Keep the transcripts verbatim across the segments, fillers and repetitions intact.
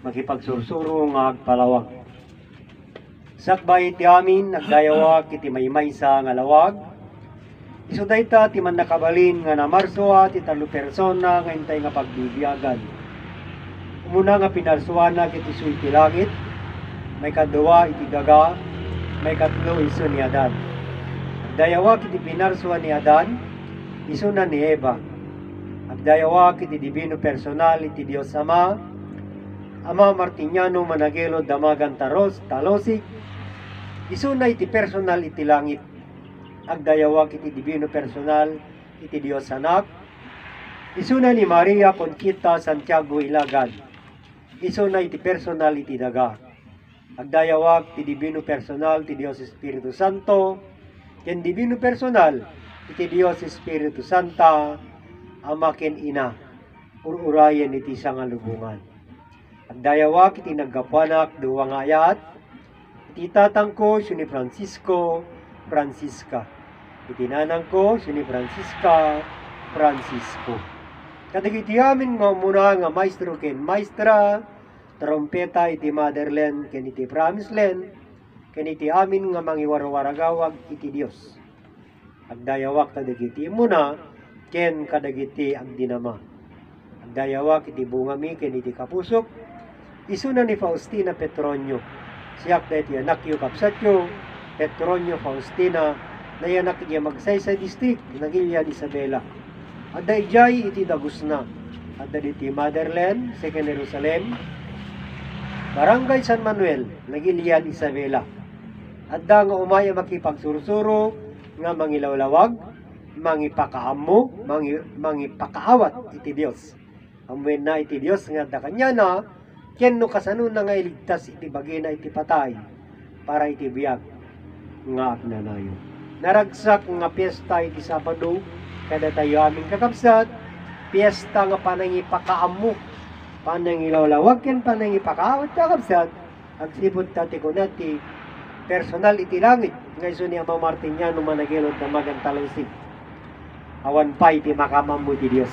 makipagsursuro nga agpalawag. Sakbay ti amin nagdayawag iti maymaysa nga lawag. Isu dayta ti man nakabalin nga na Marso ti talo persona nga intay nga pagbibiyagan. Umuna nga pinarsuana iti suy ti langit, may kaduwa iti daga, may katlo isu ni Adan. Agdayawag iti pinarsuan ni Adan, isu na ni Eva. Agdayawag iti divino personal iti Dios Ama, Ama Martiniano Managelo Damagan Taros Talosik, isu na iti personal iti langit. Agdayawag iti divino personal iti Dios Anak, isu na ni Maria Conchita Santiago Ilagan, isu na iti personal iti daga. Agdayawag iti divino personal iti Dios Espiritu Santo, ken divino personal iti Dios Espiritu Santa, Ama ken Ina, ururayan iti sangalubungan. Agdayawag iti naggapanak duwa nga ayat, iti tatang ko si ni Francisco Francisca, iti nanang ko si ni Francisca Francisco. Kadagiti amin nga muna nga maestro ken maestra, trompeta iti motherland ken iti promised land, ken iti amin nga mangiwarwaragawag iti Dios. Agdayawag kadagiti muna ken kadagiti agdinama. Agdayawag iti bungami ken iti kapusok, isu na ni Faustina Petronio, siyak da iti anak yu kapsatyo, Petronio Faustina, na yanak iya Magsaysay District, Nagilian Isabela. Adda ijay iti Dagusna, adda iti Motherland, Second Jerusalem, Barangay San Manuel, Nagilian Isabela. Adda nga umaya makipagsursuro, nga mangilawlawag, mangipakaammo, mangi, mangipakaawat iti Dios. Amuin na iti Dios nga da kanya na, ken no kasano na nga iligtas iti bagina iti patay, para iti biyag nga agnanayo. Naragsak nga piyesta iti Sabado, kada tayo aming kakabsat, piyesta nga panangipakaammo, panangilawlawag ken panangipakaawat kakabsat, agsipod tati ko nati, personal iti langit, nga iso ni Ama Martiniano Managelo Damagan Talosik. Awan pa iti makamam mo ti Dios.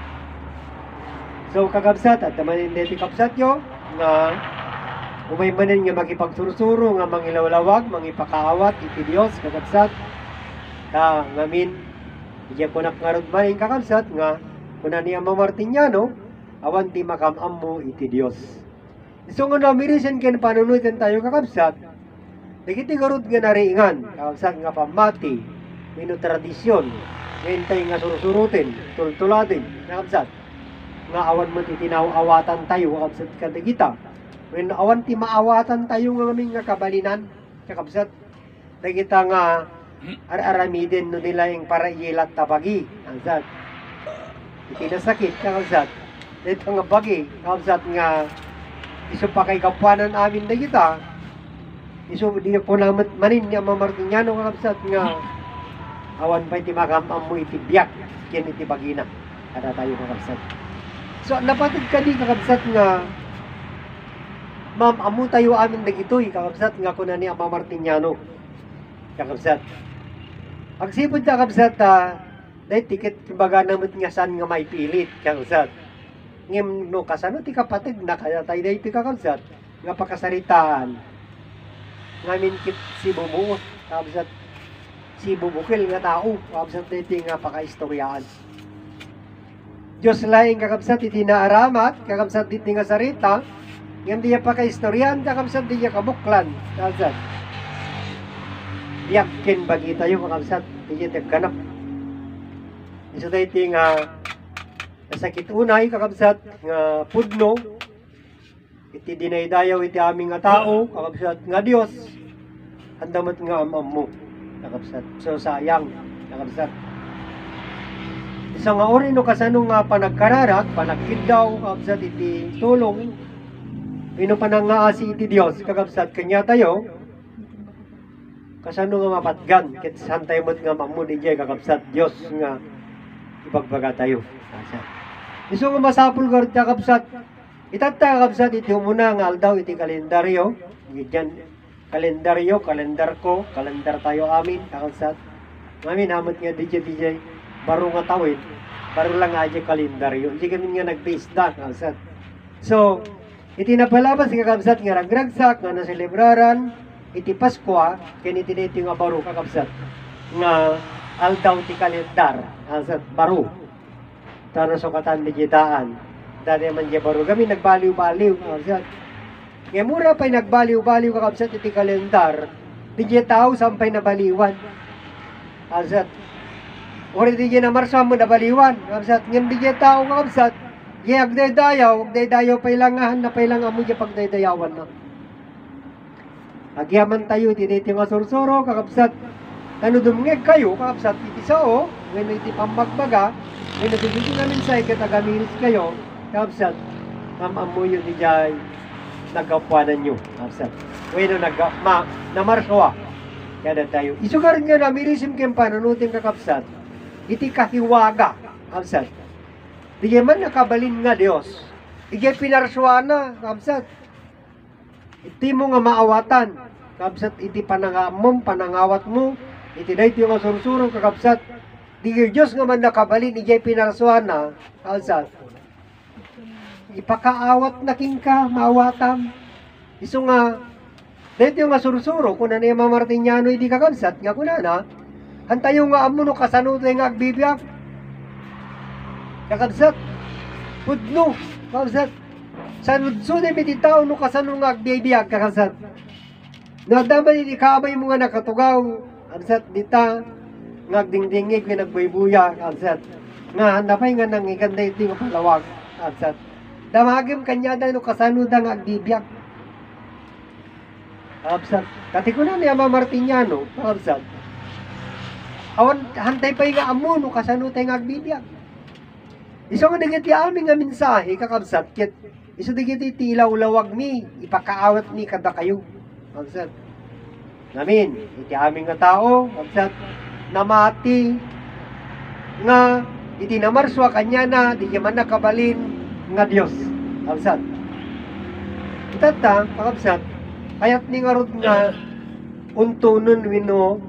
So kakabsat, at naman hindi iti kapsat yo, nga umay manin nga makipagsursuro, nga mangilawlawag, mangipakaawat iti Dios, kakabsat, ta ngamin, iya ko nakarod manin kakabsat, nga kuna ni Ama Martiniano, awan ti makamam mo iti Dios. So nga namirisan ken panunutan tayo kakabsat, dagiti garud nga nariingan, kakabsat nga pamati, mino tradisyon, ngayntay nga surusurutin, tultulatin, kakabsat, nga awan mo ti tinawawatan tayo, kakabsat kadagita, when awan ti maawatan tayo nga aming nga kabalinan, kakabsat, dagita nga ar-aramidin no nila yung parailat tabagi, kakabsat, iti nasakit, kakabsat, dito nga bagi, kakabsat nga, iso pa kay kapuanan amin dagita, iso di po naman manin ni Ama Martiniano kakabsat nga awan pa iti makamam mo iti biyak ken iti bagina kada tayo kakabsat. So napatid ka di kakabsat nga ma'am amo tayo amin dagitoy kakabsat nga kuna ni Ama Martiniano kakabsat. Agsipod kakabsat ta dahil tiket kumbaga namit nga saan nga may pilit kakabsat. Ngem no kasano ti kapatid na kaya tayo dahil ti kakabsat nga pakasaritaan ngamin kit si Bubu, kabsat si Bubukil nga tao, kabsat dito nga pakaistoryaan. Diyos laing kakabsat iti naaramat, kakabsat dito nga sarita, ngam diya pakaistoryaan, kakabsat diya kabuklan, kabsat. Yakin bagi tayo, kakabsat, diya tagkanap. Iso dito nga nasakit unay, kakabsat, nga pudno, iti dinaydayaw iti aming nga tao, kakabsat nga Dios, andamat nga amam mo, kakabsat. So sayang, kakabsat. Isa nga ori no kasano nga panagkararak, panagkidaw, kakabsat iti tulong, ino panangaasi iti Dios, kakabsat kanya tayo, kasano nga mapatgan, kit santay mo't nga mamun ijay, kakabsat Dios nga ibagbaga tayo. Kakabsat. Iso nga masapul garot, kakabsat, itata kakabsat iti umuna nga aldaw iti kalendaryo, diyan kalendaryo, kalendar ko, kalendar tayo amin, kakabsat. Ngamin amat nga D J D J, baro nga tawid, baro lang nga aja kalendaryo. Hindi kami nga nag-base da, kakabsat. So, iti napalabas kakabsat nga ragragsak nga naselebraran iti Paskwa ken iti daytoy nga baro kakabsat nga aldaw ti kalendar asat baro tano sukatan di gitaan dali man di baro kami nagbaliw-baliw kakabsat nga mura pa'y nagbaliw-baliw kakabsat iti kalendar di tao sampay nabaliwan kakabsat ori di na Marso mo nabaliwan kakabsat ngem di tao kakabsat di agdaydayaw agdaydayaw pailangahan na pailangan mo di pagdaydayawan na agyaman tayo iti daytoy nga sursuro kakabsat ano dumngeg kayo kakabsat iti sao ngeno iti pambagbaga ngeno iti namin sa ikatagamilis kayo kakabsat mamamuyo di jay nagapuanan nyo kakabsat ngeno nag ma namarsoa kada tayo isugar nga na mirisim kem pananutin kakabsat iti kahiwaga kakabsat di man nakabalin nga Dios iti pinarsuana kakabsat iti mo nga maawatan kakabsat iti panangamom panangawat mo iti daytoy nga sursuro kakabsat di Dios nga man nakabalin iti pinarsuana kakabsat ipakaawat na king ka maawatam iso nga daytoy nga sursuro kuna ni Martiniano iti kakabsat nga kunana hantayo nga amo no kasano nga agbibiyak kakabsat pudno kakabsat sanudsunim iti tao no kasano nga agbibiyak kakabsat nadaman iti kamay mo nga nakatugaw kakabsat dita nga agdingdingig nga nagbaybuya kakabsat nga hanapay nga nang ikanda iti nga palawag kakabsat damagim kanya da no kasano da nga agbibiyak kakabsat kati ko na ni Ama Martiniano kakabsat awan hantay pa nga amo no kasano tayo nga agbibiyak iso nga digiti aming nga mensahe kakabsat ket iso digiti iti ilaw-lawag mi ipakaawat mi kada kayo kakabsat namin iti aming nga tao kakabsat namati nga iti namarswa kanya na di man nakabalin nga Dios kakabsat itata kakabsat kayat ni nga rod nga untunon wino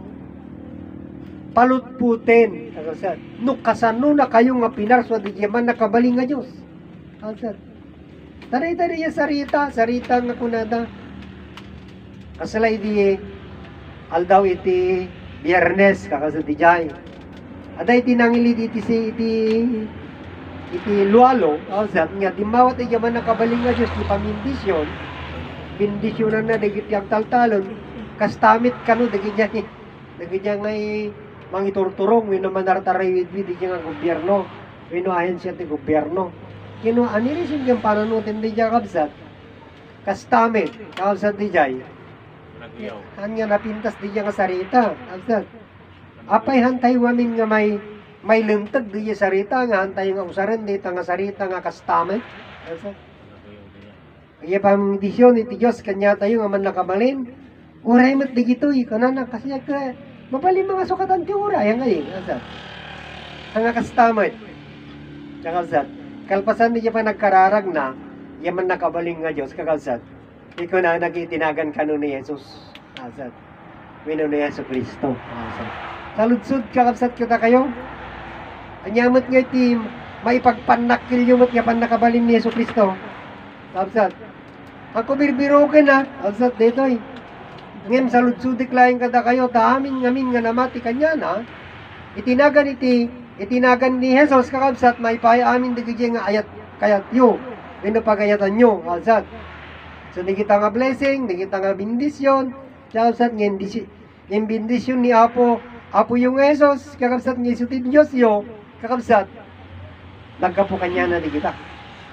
palutputen kakabsat no kasano na kayo nga pinarswa di man nakabaling nga Dios kakabsat taray-taray ya sarita sarita nga kunada kasalay di aldaw iti Biyernes kakabsat di jay aday tinangili iti si iti iti lualo kakabsat nga di mawat di man nakabaling nga Dios di pamindisyon bindisyonan na dagiti agtaltalon kastamit kano dagiti dagiti ngay mangiturturong wino manartaray widwi di nga gobyerno wino ahensya ti gobyerno kino anirisin kang pananutin di dyan kakabsat kastamit kakabsat di jay hanya napintas di dyan nga sarita kakabsat apay hantay wamin nga may may lentag di dyan sarita nga hantay nga usaran di nga sarita nga kastamit kakabsat kaya pamindisyon iti Diyos kanya tayo nga man nakabalin uray mat di gitoy kanana kasi ka mapali mga sukatan ti uray ang ngayon kakabsat ang kastamit kakabsat kalpasan di pa nagkararag na yaman nakabaling nga Diyos kakabsat ikaw na nagitinagan kano ni Jesus kakabsat wino ni Yesu Kristo kakabsat saludsud kakabsat kita kayo anyamot nga iti maipagpanakil yung mat yapan nakabaling ni Yesu Kristo kakabsat ako birbiroken na kakabsat ditoy ngem saludsudik laing kada kayo ta amin ngamin nga namati kanya na itinagan iti itinagan ni Jesus kakabsat maipaya amin digiti nga ayat kayat yo wino pagayatan nyo kakabsat so di kita nga blessing di kita nga bindisyon kakabsat ngem disi ngem bindisyon ni Apo Apo yung Jesus kakabsat ng iso ti Diyos yo kakabsat nagkapo kanya na di kita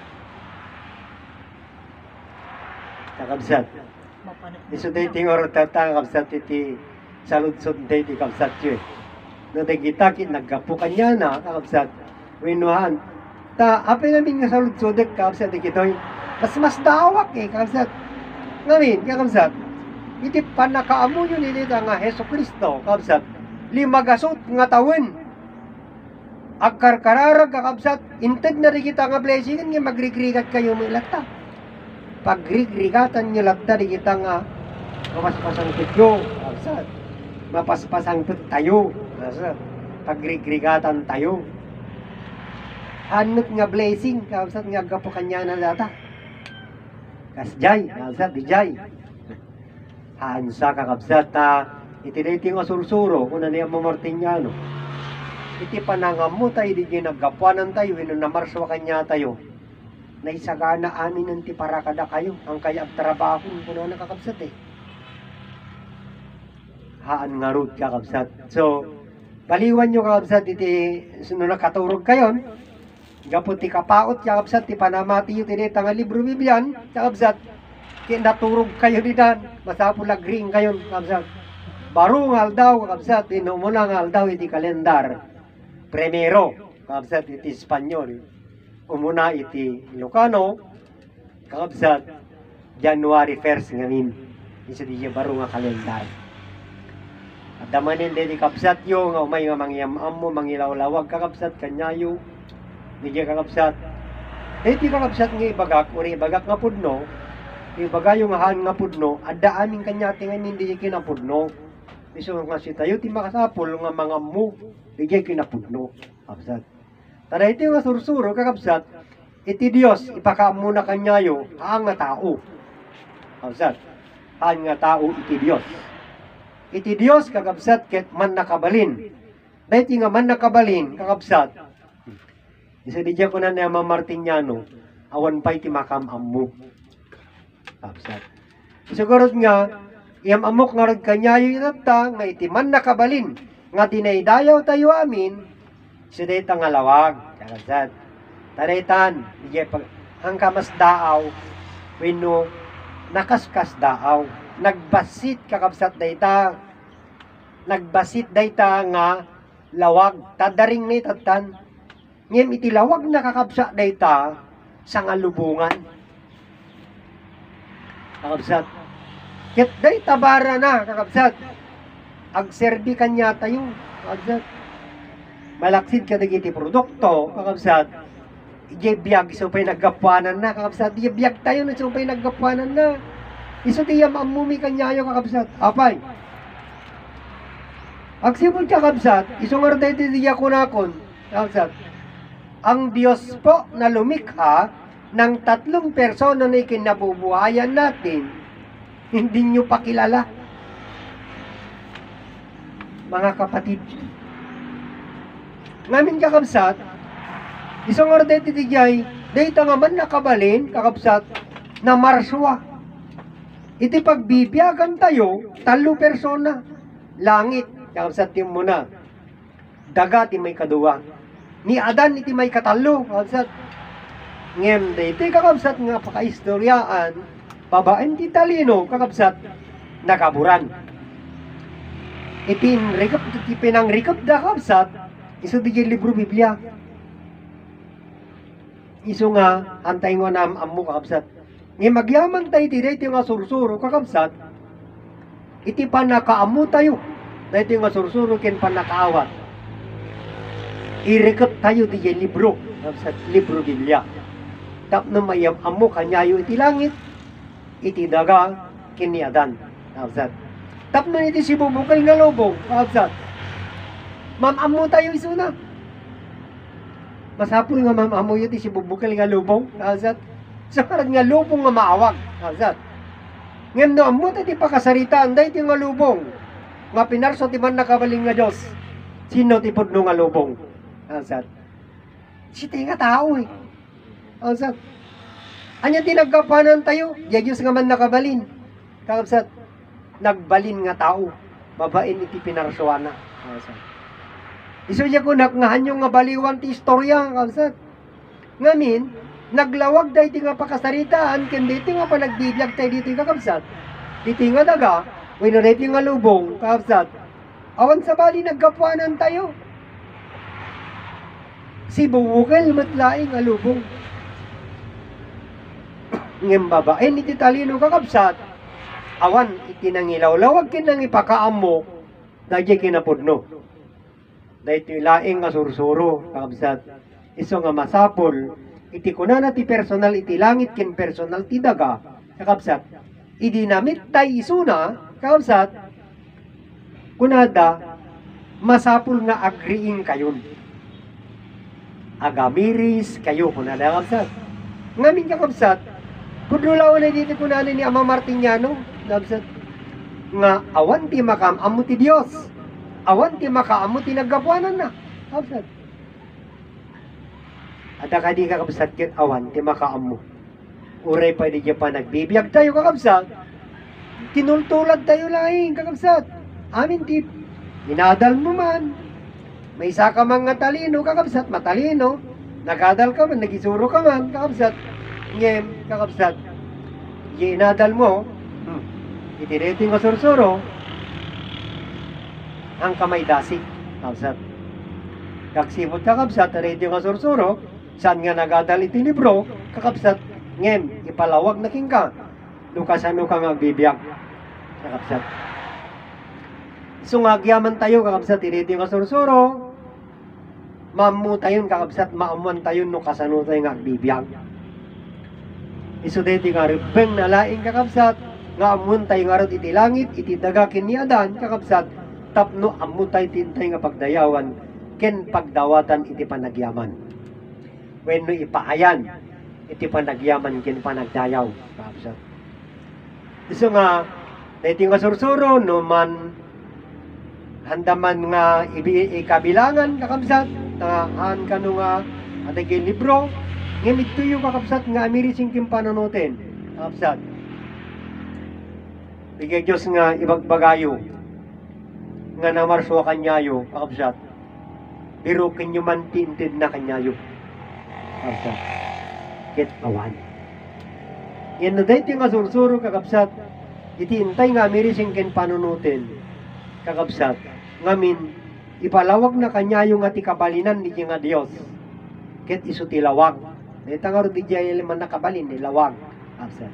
kakabsat iso di tingor tata kakabsat iti saludsod di ti kakabsat yo no di kita kin nagkapo kanya na kakabsat winuhan ta apay namin nga saludsodek kakabsat di kitoy mas mas dawak eh kakabsat ngamin kakabsat iti panakaamo yun iti nga Heso Kristo kakabsat limagasot nga tawin agkarkararag kakabsat inted na rin kita nga blessing nga magrigrigat kayo may lata pagrigrigatan nyo lata rin kita nga mapaspasang tutyo kakabsat mapaspasang tut tayo kakabsat pagrigrigatan tayo anot nga blessing kakabsat nga gapo kanya na lata kasjay, kakabsat, dijay. Hansa kakabsat ta, iti dating asursuro, kung na niya mamartinyano. Iti panangam mo tayo, di ginagapuanan tayo, ino namarswa kanya tayo. Naisagana amin ng ti para kada kayo, ang kaya trabaho, kung na nakakabsat eh. Haan nga root kakabsat. So, baliwan nyo kakabsat, iti sunod na katurog kayon, gapot ti kapaot kakabsat, ti panamati yung tinita nga libro Biblian, kakabsat, kinaturog kayo dinan, masapul agring kayon kakabsat. Baro nga aldaw kakabsat, inumuna nga aldaw iti kalendar, primero, kakabsat iti Espanyol, umuna iti Ilocano, kakabsat, January first ngamin, isa di baro nga kalendar. At damanin din kakabsat yung, nga umay nga mangyamam mo, mangilawlawag kakabsat, kanyayo, di kakabsat. Iti kakabsat nga ibagak, uri ibagak nga pudno, ibagay yung ahan nga pudno, adda aming kanyati nga hindi kinapudno. Iso nga si tayo, ti makasapol nga mga mu, di kinapudno, kakabsat. Tada iti nga sursuro, kakabsat, iti Diyos, ipakamuna kanyayo, haan nga tao. Kakabsat, haan nga tao, iti Diyos. Iti Diyos, kakabsat, ket man nakabalin. Dahiti nga man nakabalin, kakabsat, isa di ko na niya mamartinyano, awan pa iti makamam mo. Kakabsat. Sigurot nga, iyam amok nga rag kanyayo itata, nga iti man nakabalin, nga dinaydayaw tayo amin, isa dayta nga lawag, kakabsat. Taraytan, di pag hangkamas daaw, wino, nakaskas daaw, nagbasit kakabsat dayta, nagbasit dayta nga lawag, tadaring ni tatan, ngem iti lawag na kakabsat dayta, sa nga lubungan. Kakabsat, ket dayta bara na kakabsat, agserbi kanya tayo, kakabsat, malaksid ka dagiti produkto, kakabsat, ijebiyag, isupay naggapuanan na, kakabsat, ijebiyag tayo na isupay naggapuanan na, iso tiyam amumi kanyayo kakabsat, apay, agsipod kakabsat, iso nga rin tayo tiya kunakon, kakabsat, ang Diyos po na lumikha ng tatlong persona na ikinabubuhayan natin, hindi nyo pa kilala. Mga kapatid, ngamin kakabsat, isang ordet itigay, dayta nga man nakabalin, kakabsat, na marswa. Iti pagbibiyagan tayo, talo persona, langit, kakabsat yung muna, daga ti may kaduwa, ni Adan iti may katalo, kakabsat, ngem dayta kakabsat nga pakaistoryaan, babaen ti talino, kakabsat, nakaburan. Ipin rekap, ipinang rekap da kakabsat, iso di libro Biblia. Iso nga, antay nga na amu kakabsat. Ngayon magyaman tayo tiday iti nga sursuro kakabsat, iti pa nakaamu tayo. Dahil iti nga sursuro ken pa nakaawat. Irekap tayo di libro, kakabsat, libro Biblia. Tapno mayam amu kanyayo iti langit, iti daga kini Adan, kakabsat. Tapno iti sibubukal nga lobong, kakabsat. Mamamu tayo iso na. Masapul nga mamamu iti sibubukal nga lobong, kakabsat. Sa karag nga lubong nga maawag, kakabsat. Ngayon no, amot iti pakasaritaan, dahil iti nga lubong, nga pinarso ti man nakabaling nga Diyos, sino ti pudno nga lubong, kakabsat. Si ti nga tao eh, kakabsat. Anya ti nagkapanan tayo, ya Diyos nga man nakabalin, kakabsat. Nagbalin nga tao, babain iti pinarsoana, kakabsat. Iso niya ko nakngahan yung nga baliwan ti istorya, kakabsat. Ngamin, naglawag dahi ti nga pakasaritaan, ken dito nga pa nagbibiyag tayo dito yung kakabsat. Dito nga daga, wino dito nga lubong, kakabsat. Awan sa bali nagkapuanan tayo. Si bubukal matlaing nga lubong. Ngem babaen iti talino kakabsat, awan iti nangilawlawag ken nang ipakaammo, dahi kinapudno. Dahi iti laing nga sursuro, kakabsat. Iso nga masapol, iti kunana ti personal iti langit ken personal ti daga, kakabsat. Idinamit tay isuna, kakabsat, kunada, masapul nga agriing kayon. Agamiris kayo, kunada kakabsat. Ngamin kakabsat, Kudulaw na dito kunanin ni Ama Martiniano, nabsat nga awan ti makam amo ti Dios. Awan ti makaamo ti naggapuanan na. Nabsat. At akadi kakabsat kit awan ti makaamo. Uray pa di pa nagbibiyag tayo kakabsat. Tinultulad tayo laing kakabsat. Amin ti inadal mo man. May isa ka man nga talino kakabsat, matalino. Nagadal ka man, nagisuro ka man kakabsat. Ngem, kakabsat, inadal mo, hmm, itinitin ko sursuro, ang kamay dasi, kakabsat. Kaksibot kakabsat, itinitin ko sursuro, saan nga nagadal iti libro, kakabsat, ngem, ipalawag na king ka, lukasano ka nga bibiyag, kakabsat. So nga, agyaman tayo, kakabsat, itinitin ko sursuro, mamu tayo, kakabsat, maamuan tayo, lukasano tayo nga bibiyag. Isudeti nga ribeng na laing kakabsat, nga amun tayo nga rin iti langit, iti dagakin ni Adan, kakabsat, tapno amun tayo tintay nga pagdayawan, ken pagdawatan iti panagyaman. When no ipaayan, iti panagyaman, ken panagdayaw, kakabsat. Iso nga, dati nga sursuro, no man, handaman nga ibi, ikabilangan, kakabsat, na haan ka no nga, atagin libro, ngamit tuyo kakabsat nga amirising kim panonoten. Kakabsat. Bigay Diyos nga ibagbagayo. Nga namarso kanyayo. Kakabsat. Pero kanyo man tinted na kanyayo. Kakabsat. Ket awan. Yan na dahil nga sursuro kakabsat. Itiintay nga amirising kim panonoten. Kakabsat. Ngamin, ipalawag na kanyayo nga tikabalinan ni nga Diyos. Ket iso tilawag. Ito nga rin di dyan man nakabalin, nilawag. Kakabsat.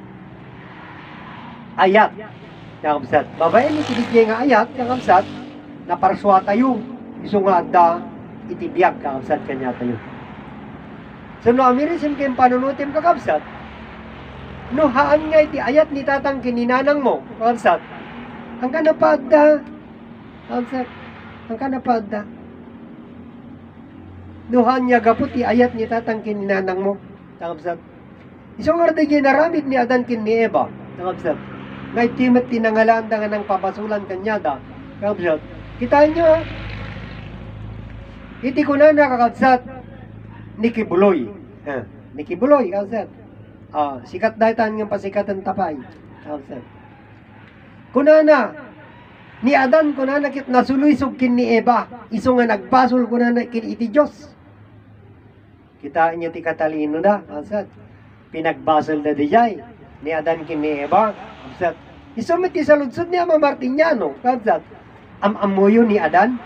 Ayat. Kakabsat. Babae ni tinigyan nga ayat, kakabsat, na parswa tayo. Iso nga da, itibiyag, kakabsat, kanya tayo. So, no, amirisim kayong panunutim, kakabsat. No, haan nga iti ayat ni tatang kininanang mo, kakabsat. Ang ka napadda. Kakabsat. Ang ka napadda. Nuhan niya gaputi ayat ni tatang kininanang mo. Kakabsat. Isang arday naramid ni Adan kin ni Eva. Kakabsat. Ngay timat tinangalaan da nga ng papasulan kanyada. Kakabsat. Kita niyo. Iti ko na na kakabsat. Niki Buloy. Ha. Niki Buloy. Kakabsat. Ah, sikat daytan ng pasikatan tapay. Kakabsat. Kunana. Ni Adan kunana kit nasuluysog kin ni Eva. Iso nga nagbasol kunana kin iti Diyos. Kita niyo ti katalino na, ansat. Pinagbasal na dijay ni Adan kin ni Eva, ansat. Isumit ti saludsod ni Ama Martiniano, ansat. Am-amuyo ni Adan.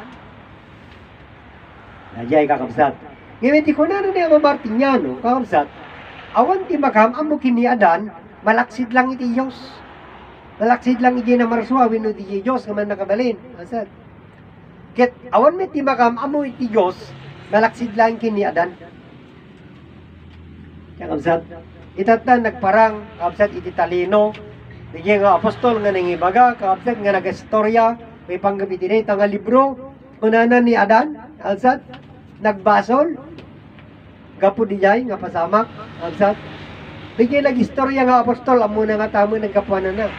Najay kakabsat. Ngayon ti kunano ni Ama Martiniano, kakabsat. Awan ti makam amo kin ni Adan, malaksid lang iti Diyos. Malaksid lang iti na marsuawin no iti Diyos kaman nakabalin, ansat. Ket awan met ti makam amo iti Diyos, malaksid lang kin ni Adan. Kakabsat, itatan nagparang, kakabsat iti talino, digyan nga apostol nga nangibaga, kakabsat nga nagastorya, may panggabitinay, nga libro, unana ni Adan, kakabsat, nagbasol, gapo dijay, nga pasamak, kakabsat, digyan nagistorya nga apostol, amo na nga tamo nagkapuanan na.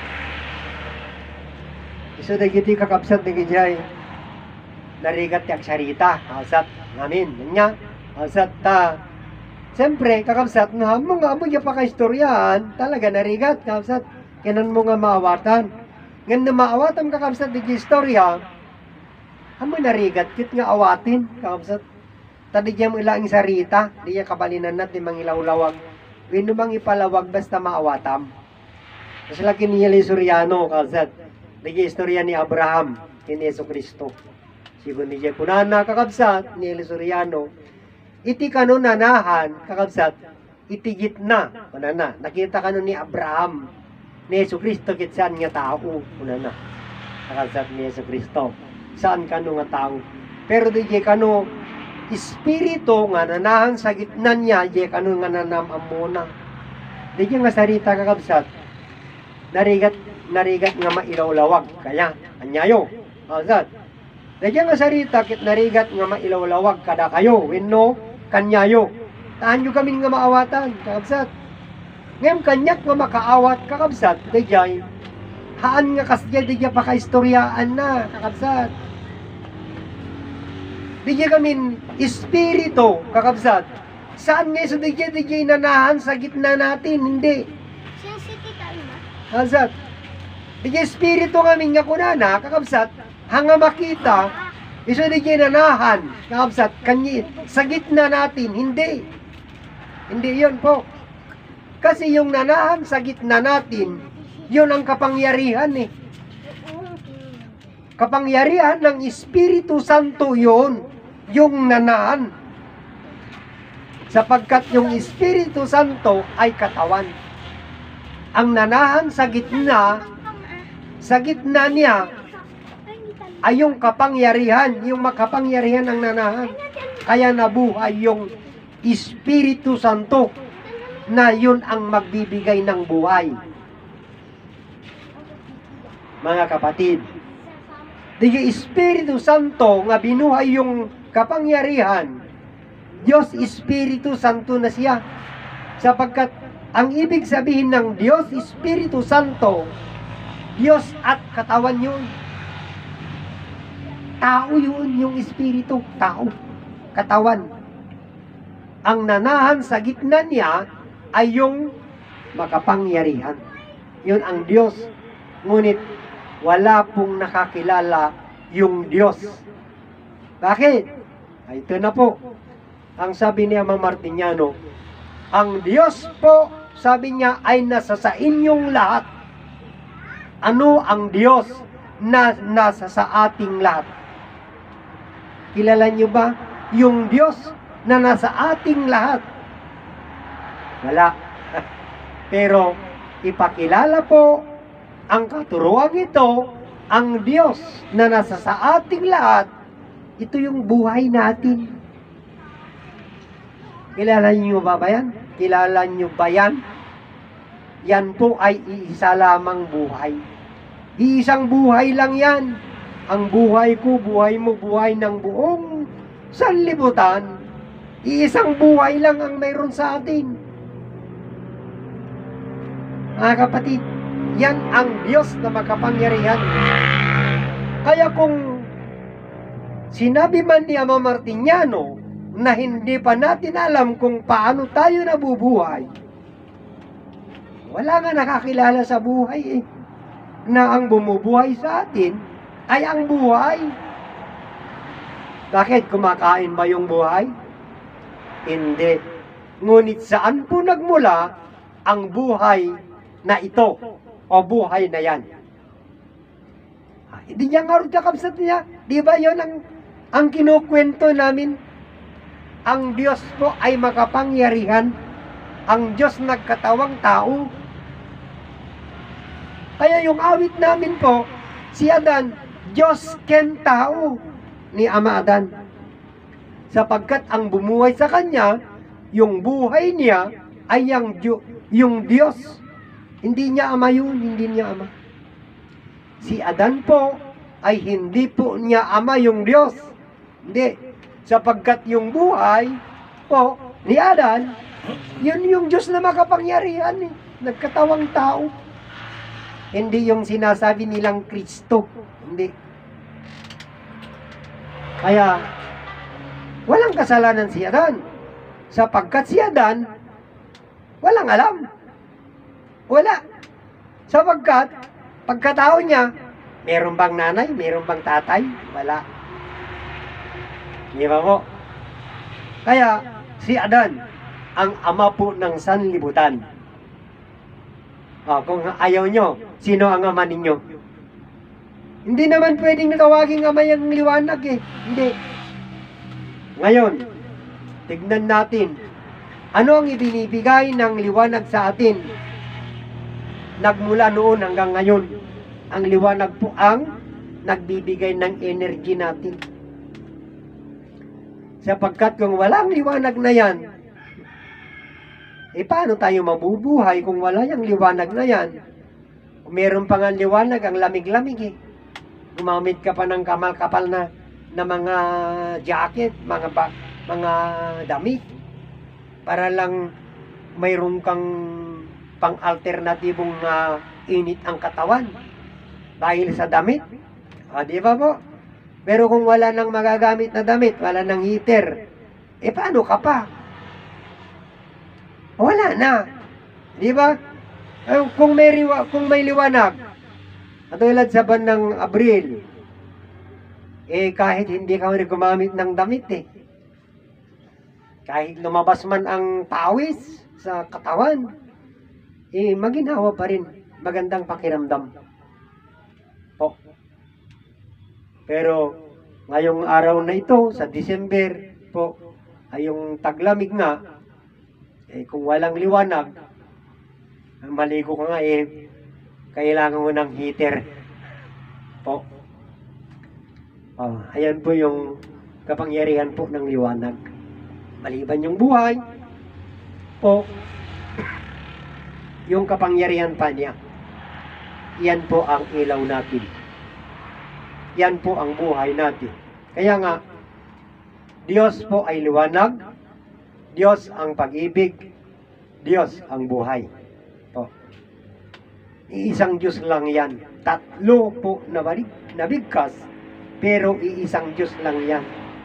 Iso dagiti kakabsat digyan, narigat ti aksarita, kakabsat, ngamin, niya, kakabsat, ta, siyempre, kakabsat, no, mo nga mo yung pakaistoryahan, talaga narigat, kakabsat, kanan mo nga maawatan. Ngayon na maawatan kakabsat, di istorya, amo narigat, kit nga awatin, kakabsat. Tadi mo ilang sarita, di yung kabalinan nat, di mangilawlawag. Wino mang ipalawag, basta maawatam. Kasi laki ni Eli Soriano, kakabsat, di istorya ni Abraham, kini Yesu Kristo. Sigo ni Jay Punana, kakabsat, ni Eli Soriano, iti kanon nanahan, kakabsat, iti gitna, kunana, nakita kanon ni Abraham, ni Yesu Kristo, kit saan nga tao, kunana, kakabsat ni Yesu Kristo, saan kanon nga tao, pero di jay kanon, espiritu nga nanahan sa gitna niya, jay kanon nga nanamam muna, di jay nga sarita kakabsat, narigat, narigat nga mailawlawag, kaya, anyayo, kakabsat, di jay nga sarita, kit narigat nga mailawlawag, kada kayo, winno, kanyayo. Taan nyo kami nga maawatan, kakabsat. Ngayon kanyak nga makaawat kakabsat, dayjay. Haan nga kasya dayjay pakaistoryaan na kakabsat. Dayjay kamin espiritu kakabsat. Saan nga iso dayjay dayjay nanahan sa gitna natin? Hindi. Kakabsat. Dayjay espiritu kami nga kunana kakabsat. Hanga makita iso dayjay nanahan kakabsat kanyi sa gitna natin. Hindi. Hindi yun po. Kasi yung nanahan sa gitna natin, yun ang kapangyarihan eh. Kapangyarihan ng Espiritu Santo yun, yung nanahan. Sapagkat yung Espiritu Santo ay katawan. Ang nanahan sa gitna, sa gitna niya, ay yung kapangyarihan, yung makapangyarihan ng nanahan. Kaya nabuhay yung Espiritu Santo na yun ang magbibigay ng buhay. Mga kapatid, di Espiritu Santo nga binuhay yung kapangyarihan, Diyos Espiritu Santo na siya. Sapagkat ang ibig sabihin ng Diyos Espiritu Santo, Diyos at katawan yun. Tao yun, yung Espiritu, tao, katawan. Ang nanahan sa gitna niya ay yung makapangyarihan. Yun ang Diyos. Ngunit wala pong nakakilala yung Diyos. Bakit? Ay, ito na po. Ang sabi ni Ama Martiniano, ang Diyos po, sabi niya, ay nasa sa inyong lahat. Ano ang Diyos na nasa sa ating lahat? Kilala niyo ba yung Diyos na nasa ating lahat? Wala. Pero ipakilala po ang katuruan ito, ang Diyos na nasa sa ating lahat, ito yung buhay natin. Kilala niyo ba ba yan? Kilala niyo ba yan? Yan po ay iisa lamang buhay. Iisang buhay lang yan. Ang buhay ko, buhay mo, buhay ng buong sanlibutan. Iisang buhay lang ang mayroon sa atin. Mga kapatid, yan ang Diyos na makapangyarihan. Kaya kung sinabi man ni Ama Martiniano na hindi pa natin alam kung paano tayo nabubuhay, wala nga nakakilala sa buhay eh, na ang bumubuhay sa atin ay ang buhay. Bakit? Kumakain ba yung buhay? Hindi. Ngunit saan po nagmula ang buhay na ito o buhay na yan? Hindi niya nga rin kakabsat niya. Di ba yun ang, ang kinukwento namin? Ang Diyos po ay makapangyarihan. Ang Diyos nagkatawang tao. Kaya yung awit namin po, si Adan, Diyos ken tao ni Ama Adan. Sapagkat ang bumuhay sa kanya, yung buhay niya ay yung, yung Diyos. Hindi niya ama yun, hindi niya ama. Si Adan po ay hindi po niya ama yung Diyos. Hindi. Sapagkat yung buhay po ni Adan, yun yung Diyos na makapangyarihan eh. Nagkatawang tao. Hindi yung sinasabi nilang Kristo. Hindi. Kaya, walang kasalanan si Adan. Sapagkat si Adan, walang alam. Wala. Sapagkat, pagkatao niya, meron bang nanay? Meron bang tatay? Wala. Di ba po? Kaya, si Adan, ang ama po ng sanlibutan. O, kung ayaw nyo, sino ang ama ninyo? Hindi naman pwedeng tawaging ama yung liwanag eh. Hindi. Ngayon, tignan natin, ano ang ibinibigay ng liwanag sa atin? Nagmula noon hanggang ngayon, ang liwanag po ang nagbibigay ng energy natin. Sapagkat kung walang liwanag na yan, eh paano tayo mabubuhay kung wala yung liwanag na yan? Kung meron pa nga liwanag, ang lamig-lamig eh. Gumamit ka pa ng kamal-kapal na, na mga jacket, mga, ba, mga damit, para lang mayroon kang pang-alternatibong uh, init ang katawan dahil sa damit. O, di ba po? Pero kung wala nang magagamit na damit, wala nang heater, eh paano ka pa? Wala na. Di ba? Eh, kung may, riwa, kung may liwanag, katulad sa bandang Abril, eh kahit hindi ka rin gumamit ng damit eh. Kahit lumabas man ang pawis sa katawan, eh maginawa pa rin magandang pakiramdam. Po. Pero ngayong araw na ito, sa December po, ay yung taglamig nga, eh kung walang liwanag, maligo ka nga eh, kailangan mo ng heater. Po. Oh, ayan po yung kapangyarihan po ng liwanag. Maliban yung buhay, po, yung kapangyarihan pa niya. Yan po ang ilaw natin. Yan po ang buhay natin. Kaya nga, Diyos po ay liwanag, Diyos ang pag-ibig, Diyos ang buhay. Po. Iisang Diyos lang yan. Tatlo po na nabigkas, pero iisang Diyos lang yan.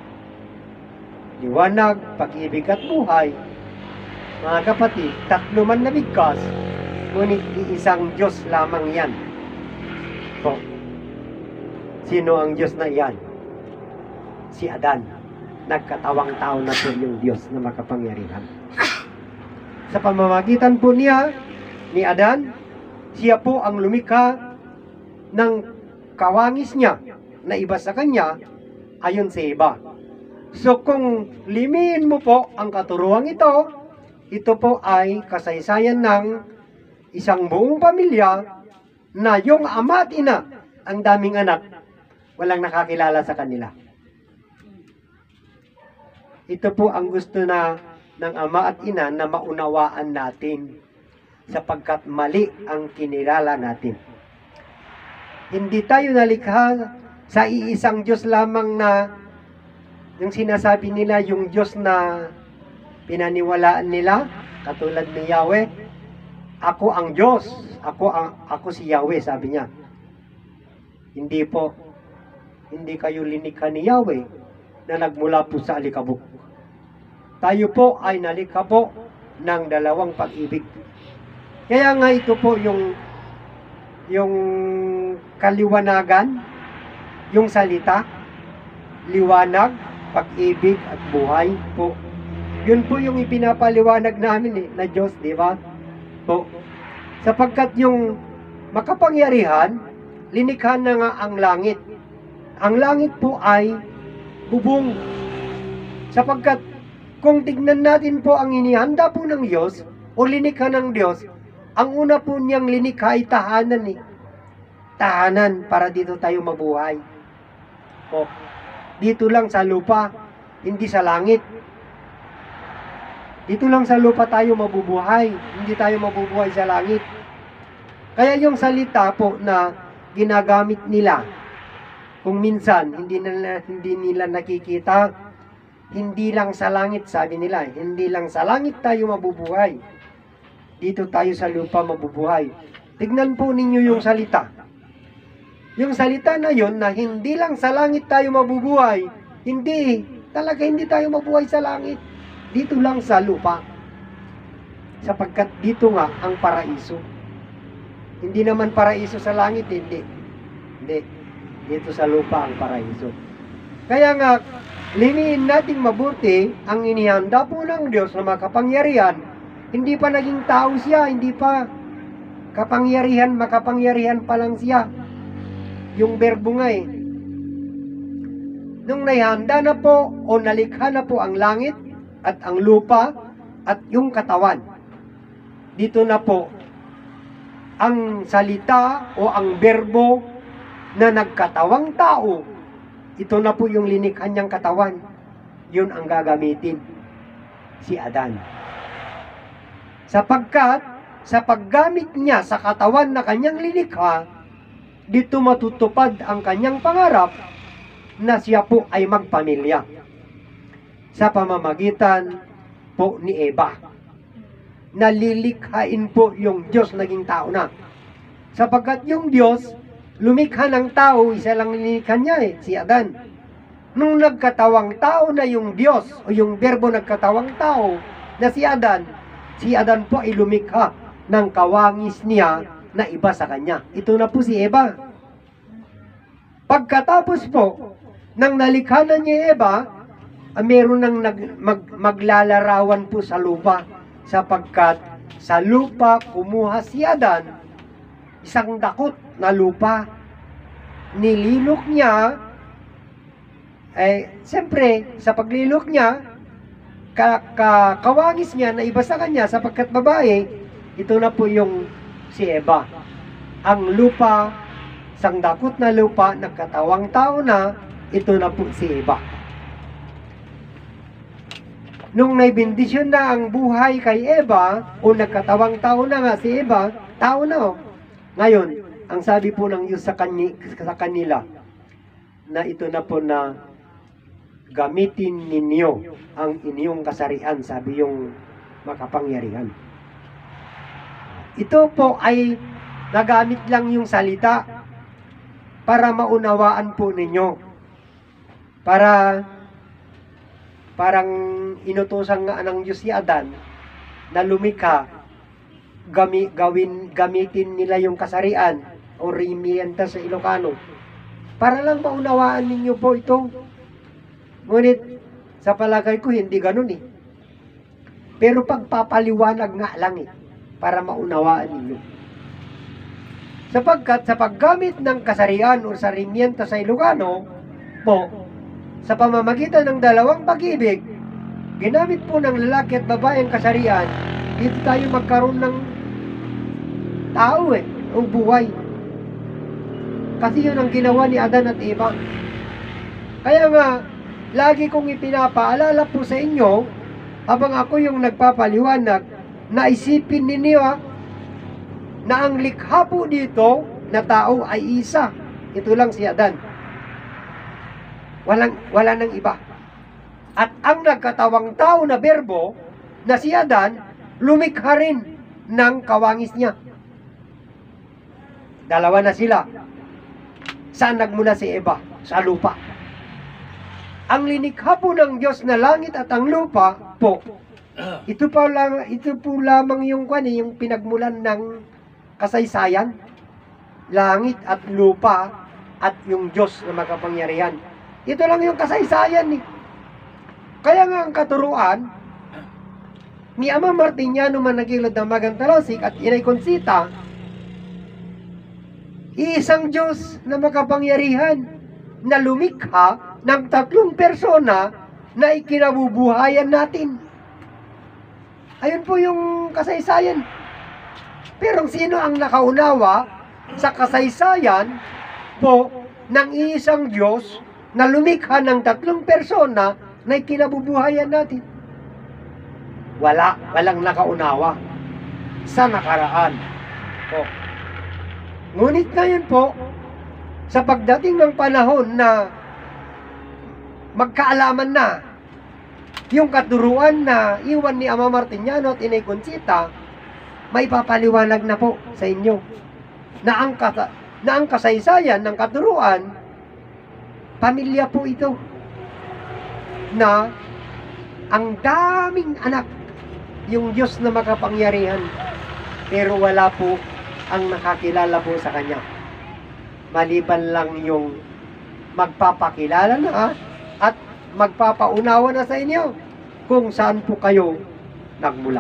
Liwanag, pag-ibig at buhay. Mga kapatid, tatlo man nabigkas, ngunit iisang Diyos lamang yan. Po. Sino ang Diyos na iyan? Si Adan. Nagkatawang tao na po yung Diyos na makapangyarihan. Sa pamamagitan po niya, ni Adan, siya po ang lumikha ng kawangis niya na iba sa kanya ayon sa iba. So kung limihin mo po ang katuruang ito, ito po ay kasaysayan ng isang buong pamilya na yung ama at ina, ang daming anak, walang nakakilala sa kanila. Ito po ang gusto na ng ama at ina na maunawaan natin sapagkat mali ang kinilala natin. Hindi tayo nalikha sa iisang Diyos lamang na yung sinasabi nila yung Diyos na pinaniwalaan nila, katulad ni Yahweh. Ako ang Diyos, ako ang ako si Yahweh, sabi niya. Hindi po, hindi kayo linikha ni Yahweh na nagmula po sa alikabok. Tayo po ay nalikha po ng dalawang pag-ibig. Kaya nga ito po yung yung kaliwanagan, yung salita, liwanag, pag-ibig at buhay po. Yun po yung ipinapaliwanag namin eh, na Diyos, di ba? Po. Sapagkat yung makapangyarihan, linikha na nga ang langit. Ang langit po ay bubong. Sapagkat kung tignan natin po ang inihanda po ng Diyos o linikha ng Diyos, ang una po niyang linikha ay tahanan eh. Tahanan para dito tayo mabuhay. O, dito lang sa lupa, hindi sa langit. Dito lang sa lupa tayo mabubuhay, hindi tayo mabubuhay sa langit. Kaya yung salita po na ginagamit nila, kung minsan hindi nila, hindi nila nakikita, hindi lang sa langit, sabi nila, hindi lang sa langit tayo mabubuhay. Dito tayo sa lupa mabubuhay. Tignan po ninyo yung salita. Yung salita na yun na hindi lang sa langit tayo mabubuhay, hindi, talaga hindi tayo mabuhay sa langit. Dito lang sa lupa. Sapagkat dito nga ang paraiso. Hindi naman paraiso sa langit, hindi. Hindi. Dito sa lupa ang paraiso. Kaya nga, limiin natin mabuti ang inihanda po ng Diyos na makapangyarihan. Hindi pa naging tao siya, hindi pa. Kapangyarihan, makapangyarihan pa lang siya. Yung berbo nga eh. Nung naihanda na po o nalikha na po ang langit at ang lupa at yung katawan, dito na po ang salita o ang berbo na nagkatawang tao. Ito na po yung linikha niyang katawan. Yun ang gagamitin. Si Adan. Sapagkat sa paggamit niya sa katawan na kanyang linikha, dito matutupad ang kanyang pangarap na siya po ay magpamilya sa pamamagitan po ni Eva. nalilikhain po yung Diyos naging tao na. Sapagkat yung Diyos, lumikha ng tao, isa lang nilikha niya eh, si Adan. Nung nagkatawang tao na yung Diyos, o yung berbo nagkatawang tao na si Adan, si Adan po ay lumikha ng kawangis niya na iba sa kanya. Ito na po si Eva. Pagkatapos po, nang nalikha na niya Eva, meron nang nag, mag, maglalarawan po sa lupa, sapagkat sa lupa kumuha si Adan isang dakot na lupa. Nililok niya, eh, siyempre, sa paglilok niya, ka, ka, kawangis niya na iba sa kanya, sapagkat babae, ito na po yung si Eva. Ang lupa, isang dakot na lupa, nagkatawang tao na, ito na po si Eva. Nung naibindisyon na ang buhay kay Eva, o nagkatawang tao na nga si Eva, tao na o. Ngayon, ang sabi po ng Diyos sa, kanyi, sa kanila, na ito na po na gamitin ninyo ang inyong kasarian, sabi yung makapangyarihan. Ito po ay nagamit lang yung salita para maunawaan po ninyo. Para parang inutusan nga ng Diyos si Adan na lumikha, gami, gawin, gamitin nila yung kasarian o remienta sa Ilocano para lang maunawaan ninyo po ito. Ngunit sa palagay ko hindi ganun eh, pero pagpapaliwanag nga lang eh para maunawaan ninyo, sapagkat sa paggamit ng kasarian o sa remienta sa Ilocano po, sa pamamagitan ng dalawang pag-ibig, ginamit po ng lalaki at babae ang kasarian, dito tayo magkaroon ng tao eh, o buhay. Kasi yun ang ginawa ni Adan at Eva. Kaya nga, lagi kong ipinapaalala po sa inyo, habang ako yung nagpapaliwanag, na isipin ninyo ha, na ang likha po dito na tao ay isa. Ito lang si Adan. Walang, wala nang iba. At ang nagkatawang tao na berbo, na si Adan, lumikha rin ng kawangis niya. Dalawa na sila. Saan nagmula si Eva? Sa lupa. Ang linikha po ng Diyos na langit at ang lupa po, ito po lang, ito po lamang yung, yung pinagmulan ng kasaysayan. Langit at lupa at yung Diyos na makapangyarihan. Ito lang yung kasaysayan eh. Kaya nga ang katuruan ni Ama Martiniano Managilod ng Magantalosik at Inay Consita, iisang Diyos na makapangyarihan na lumikha ng tatlong persona na ikinabubuhayan natin. Ayun po yung kasaysayan. Pero sino ang nakaunawa sa kasaysayan po ng iisang Diyos na lumikha ng tatlong persona na ikinabubuhayan natin? Wala, walang nakaunawa sa nakaraan po. Ngunit ngayon po, sa pagdating ng panahon na magkaalaman na yung katuruan na iwan ni Ama Martiniano at Inay Consita, may papaliwanag na po sa inyo na ang, kasa, na ang kasaysayan ng katuruan, pamilya po ito na ang daming anak, yung Diyos na makapangyarihan, pero wala po ang nakakilala po sa Kanya. Maliban lang yung magpapakilala na at magpapaunawa na sa inyo kung saan po kayo nagmula.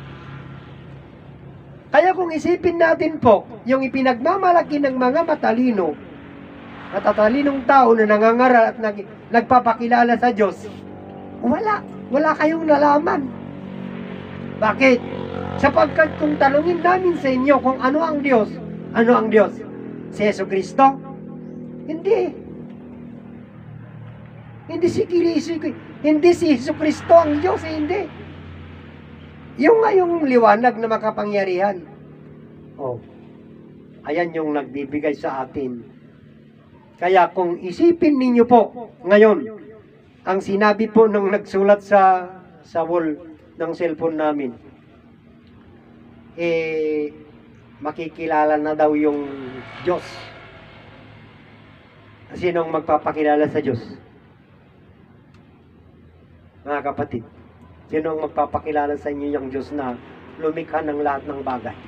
Kaya kung isipin natin po yung ipinagmamalaki ng mga matalino, matatalinong tao na nangangaral at nag, nagpapakilala sa Diyos, wala, wala kayong nalaman. Bakit? Sapagkat kung tanungin namin sa inyo kung ano ang Diyos, ano ang Diyos? Si Jesucristo? Hindi. Hindi si Kristo, hindi si Jesucristo ang Diyos, hindi. Yung nga yung liwanag na makapangyarihan. Oh, ayan yung nagbibigay sa atin. Kaya kung isipin ninyo po ngayon, ang sinabi po nung nagsulat sa sa wall ng cellphone namin, eh, makikilala na daw yung Diyos. Sinong magpapakilala sa Diyos? Mga kapatid, sinong magpapakilala sa inyo yung Diyos na lumikha ng lahat ng bagay?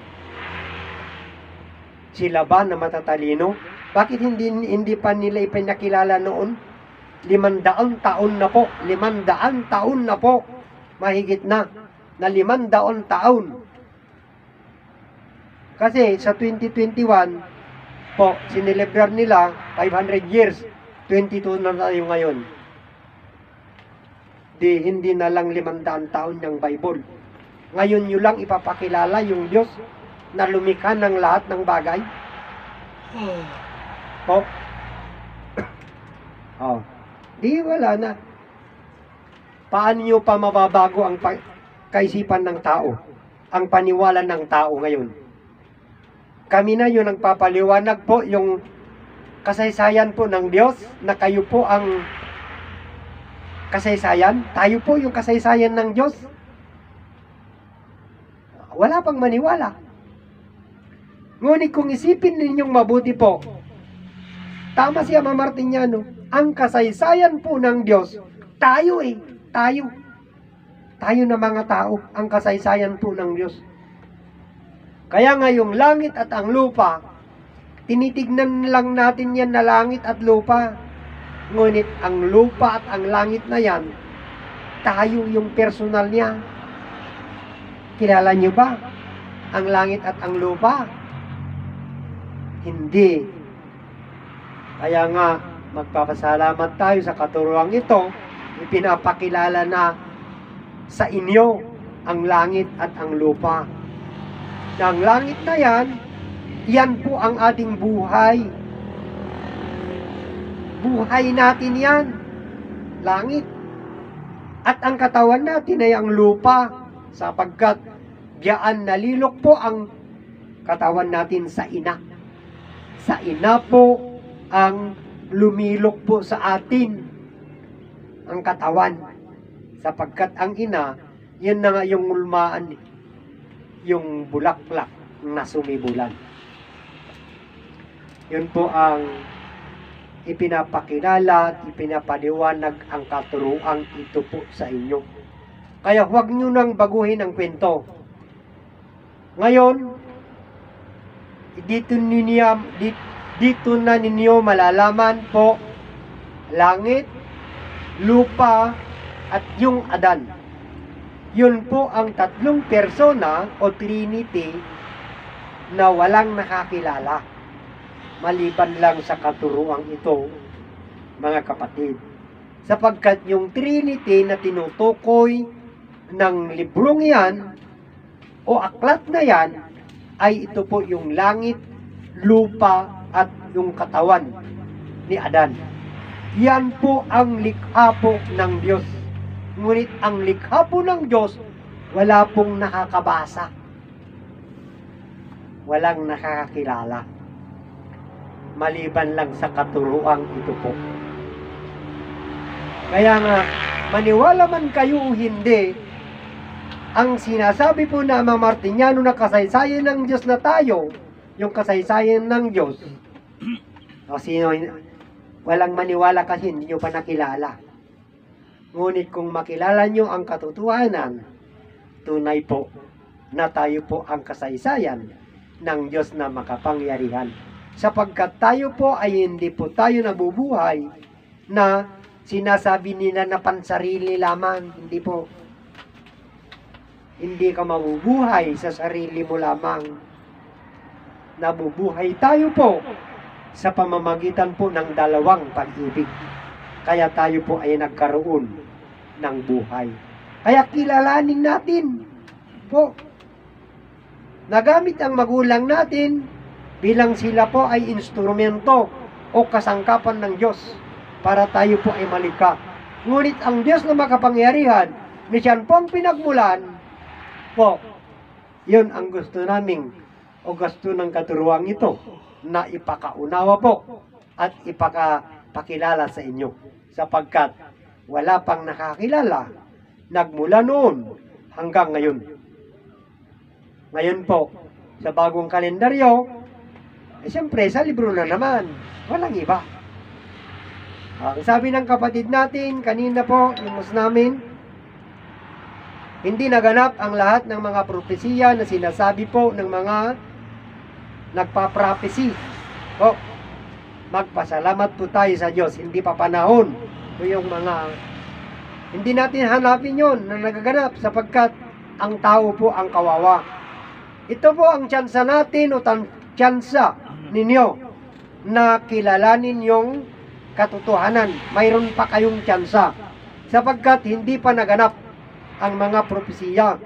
Sila ba na matatalino? Bakit hindi hindi pa nila ipinakilala noon? Limandaan taon na po, limandaan taon na po, mahigit na, na limandaan taon. Kasi sa twenty twenty-one po, sinelebrar nila five hundred years, twenty-two na tayo ngayon. Di, hindi na lang limandaan taon yung Bible. Ngayon nyo lang ipapakilala yung Diyos na lumikha ng lahat ng bagay. Po. Oh. Di wala na. Paano nyo pa mababago ang pa- kaisipan ng tao? Ang paniwala ng tao ngayon? Kami na yung nagpapaliwanag po yung kasaysayan po ng Diyos na kayo po ang kasaysayan. Tayo po yung kasaysayan ng Diyos. Wala pang maniwala. Ngunit kung isipin ninyong mabuti po, tama si Ama Martiniano, ang kasaysayan po ng Diyos, tayo eh, tayo. Tayo na mga tao, ang kasaysayan po ng Diyos. Kaya nga yung langit at ang lupa, tinitignan lang natin yan na langit at lupa. Ngunit ang lupa at ang langit na yan, tayo yung personal niya. Kilala niyo ba ang langit at ang lupa? Hindi. Kaya nga, magpapasalamat tayo sa katuruang ito, ipinapakilala na sa inyo ang langit at ang lupa. Na ang langit na yan, yan po ang ating buhay. Buhay natin yan, langit. At ang katawan natin ay ang lupa, sapagkat diyan nalilok po ang katawan natin sa ina. Sa ina po ang lumilok po sa atin ang katawan. Sapagkat ang ina, yan na nga yung ulmaan, yung bulaklak na sumibulan. Yun po ang ipinapakilala at ipinapaliwanag ang katuruang ito po sa inyo. Kaya huwag nyo nang baguhin ang kwento. Ngayon, dito, ninyo, dito na ninyo malalaman po langit, lupa, at yung Adan. Yun po ang tatlong persona o Trinity na walang nakakilala. Maliban lang sa katuruang ito, mga kapatid. Sapagkat yung Trinity na tinutukoy ng librong yan o aklat na yan ay ito po yung langit, lupa at yung katawan ni Adan. Yan po ang likha po ng Diyos. Ngunit ang likha po ng Diyos, wala pong nakakabasa. Walang nakakakilala. Maliban lang sa katuruang ito po. Kaya nga, maniwala man kayo o hindi, ang sinasabi po na Ama Martiniano na kasaysayan ng Diyos na tayo, yung kasaysayan ng Diyos, o sino, walang maniwala kasi hindi nyo pa nakilala. Ngunit kung makilala nyo ang katotohanan, tunay po na tayo po ang kasaysayan ng Diyos na makapangyarihan. Sapagkat tayo po ay hindi po tayo nabubuhay na sinasabi nila na pansarili lamang. Hindi po. Hindi ka mabubuhay sa sarili mo lamang. Nabubuhay tayo po sa pamamagitan po ng dalawang pag-ibig. Kaya tayo po ay nagkaroon ng buhay. Kaya kilalanin natin po. Nagamit ang magulang natin bilang sila po ay instrumento o kasangkapan ng Diyos para tayo po ay malikha. Ngunit ang Diyos na makapangyarihan, ni siyan po ang pinagmulan po, yun ang gusto naming o gusto ng katuruang ito na ipakaunawa po at ipakapakilala sa inyo. Sapagkat wala pang nakakilala nagmula noon hanggang ngayon. Ngayon po, sa bagong kalendaryo, eh, siyempre, sa libro na naman. Walang iba. Ang sabi ng kapatid natin, kanina po, lumos namin, hindi naganap ang lahat ng mga propesiya na sinasabi po ng mga nagpa-prophecy. O, magpasalamat po tayo sa Diyos. Hindi pa panahon. O yung mga, hindi natin hanapin yon na nagaganap sapagkat ang tao po ang kawawa. Ito po ang tsansa natin o tsansa ninyo na kilalanin yung katotohanan. Mayroon pa kayong tsansa sapagkat hindi pa naganap ang mga propesiya.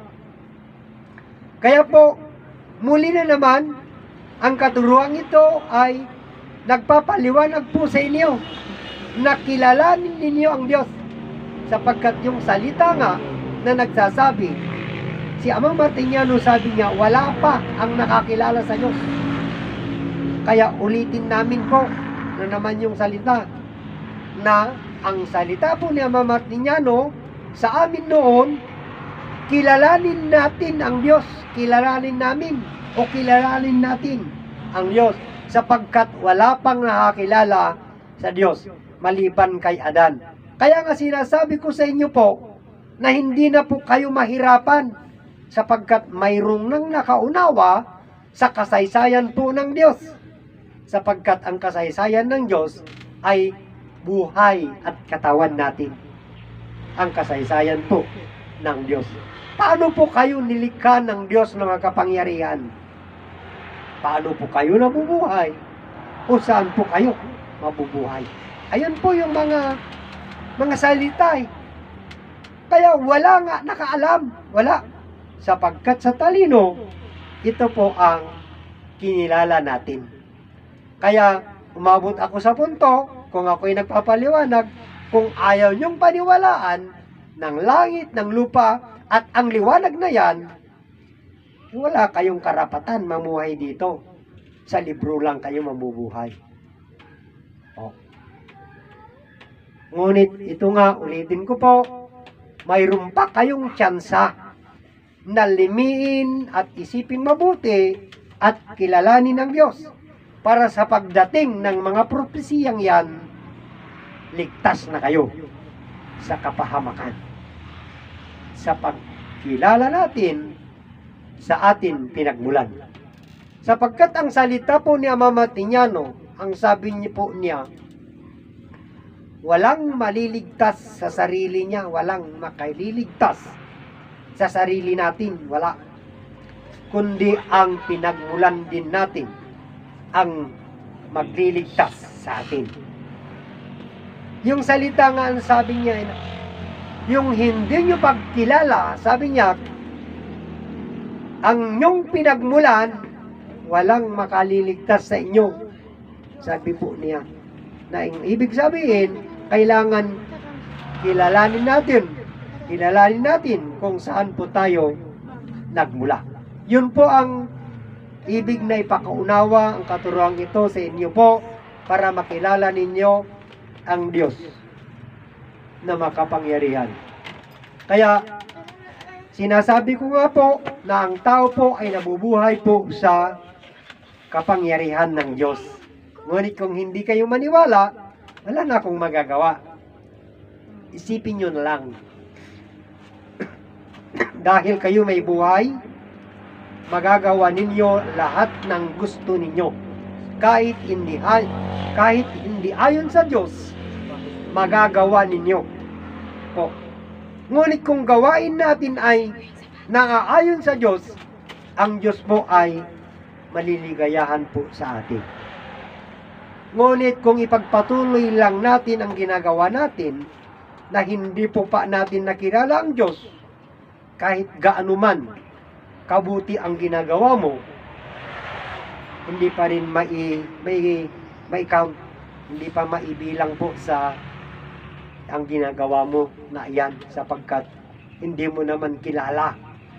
Kaya po, muli na naman, ang katuruan ito ay nagpapaliwanag po sa inyo na kilalanin ninyo ang Diyos sapagkat yung salita nga na nagsasabi, si Amang Martiniano sabi niya, wala pa ang nakakilala sa Diyos. Kaya ulitin namin po na naman yung salita na ang salita po ni Amang Martiniano sa amin noon, kilalanin natin ang Diyos, kilalanin namin o kilalanin natin ang Diyos sapagkat wala pang nakakilala sa Diyos maliban kay Adan. Kaya nga sinasabi ko sa inyo po na hindi na po kayo mahirapan sapagkat mayroong nang nakaunawa sa kasaysayan po ng Diyos sapagkat ang kasaysayan ng Diyos ay buhay at katawan natin. Ang kasaysayan po ng Diyos. Paano po kayo nilikha ng Diyos ng kapangyarihan? Paano po kayo nabubuhay? O saan po kayo mabubuhay? Ayun po yung mga mga salita eh. Kaya wala nga nakaalam. Wala. Sapagkat sa talino, ito po ang kinilala natin. Kaya umabot ako sa punto, kung ako'y nagpapaliwanag, kung ayaw niyong paniwalaan ng langit, ng lupa, at ang liwanag na yan, wala kayong karapatan mamuhay dito. Sa libro lang kayo mabubuhay. O. Ngunit ito nga, ulitin ko po, mayroon pa kayong tsansa na limiin at isipin mabuti at kilalanin ng Diyos para sa pagdating ng mga propesiyang yan, ligtas na kayo sa kapahamakan. Sa pagkilala natin sa atin pinagmulan. Sapagkat ang salita po ni Amang Martiniano, ang sabi niya po niya, walang maliligtas sa sarili niya, walang makaliligtas sa sarili natin, wala. Kundi ang pinagmulan din natin ang magliligtas sa atin. Yung salita nga ang sabi niya, yung hindi nyo pagkilala, sabi niya, ang nyong pinagmulan, walang makaliligtas sa inyo. Sabi po niya, na yung ibig sabihin, kailangan kilalanin natin, kilalanin natin kung saan po tayo nagmula. Yun po ang ibig na ipakaunawa ang katuruan ito sa inyo po para makilala ninyo ang Diyos na makapangyarihan. Kaya sinasabi ko nga po na ang tao po ay nabubuhay po sa kapangyarihan ng Diyos. Ngunit kung hindi kayo maniwala, wala na akong magagawa. Isipin nyo na lang. Dahil kayo may buhay, magagawa ninyo lahat ng gusto ninyo. Kahit hindi, kahit hindi ayon sa Diyos, magagawa ninyo. O, ngunit kung gawain natin ay naaayon sa Diyos, ang Diyos po ay maliligayahan po sa atin. Ngunit kung ipagpatuloy lang natin ang ginagawa natin, na hindi po pa natin nakilala ang Diyos, kahit gaano man kabuti ang ginagawa mo, hindi pa rin mai, mai, mai count, hindi pa maibilang po sa ang ginagawa mo na yan sapagkat hindi mo naman kilala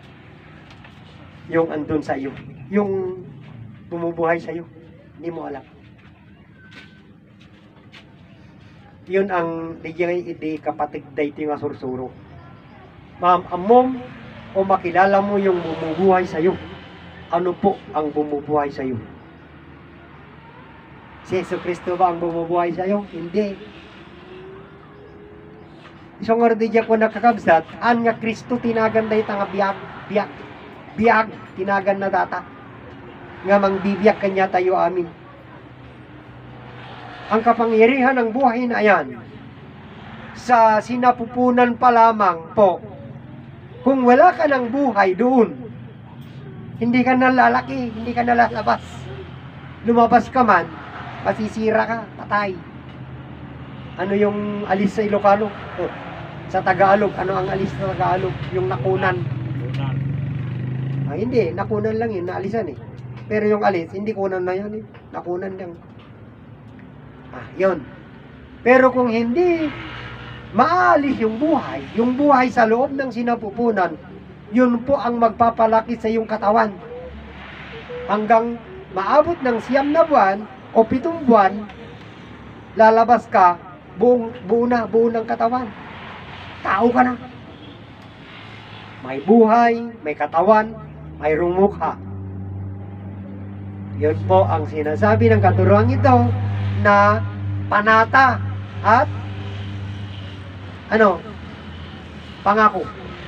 yung andun sa iyo, yung bumubuhay sa iyo, hindi mo alam. Yun ang digay idi kapatid dayti nga sursuro. Ma'am amom o makilala mo yung bumubuhay sa iyo, Ano po ang bumubuhay sa iyo? Si Yesu Kristo ba ang bumubuhay sa iyo? Hindi. So nga di ko nakakabsat, an nga Kristo tinagan dahi nga biyag, biyag, biyag, tinagan na data. Nga mangbibiyag kanya tayo amin. Ang kapangyarihan ng buhay na yan, sa sinapupunan pa lamang po, kung wala ka ng buhay doon, hindi ka nalalaki, hindi ka nalalabas. Lumabas ka man, masisira ka, patay. Ano yung alis sa Ilocano? Oh, sa Tagalog, ano ang alis sa Tagalog? Yung nakunan. Ah, hindi, nakunan lang yun, naalisan eh. Pero yung alis, hindi kunan na yan eh. Nakunan lang. Ah, yun. Pero kung hindi maalis yung buhay, yung buhay sa loob ng sinapupunan, yun po ang magpapalaki sa iyong katawan. Hanggang maabot ng siyam na buwan o pitong buwan, lalabas ka, buong, buo na, buo ng katawan. Tao ka na. May buhay, may katawan, mayroong mukha. Yun po ang sinasabi ng katuruan ito na panata at ano? Pangako.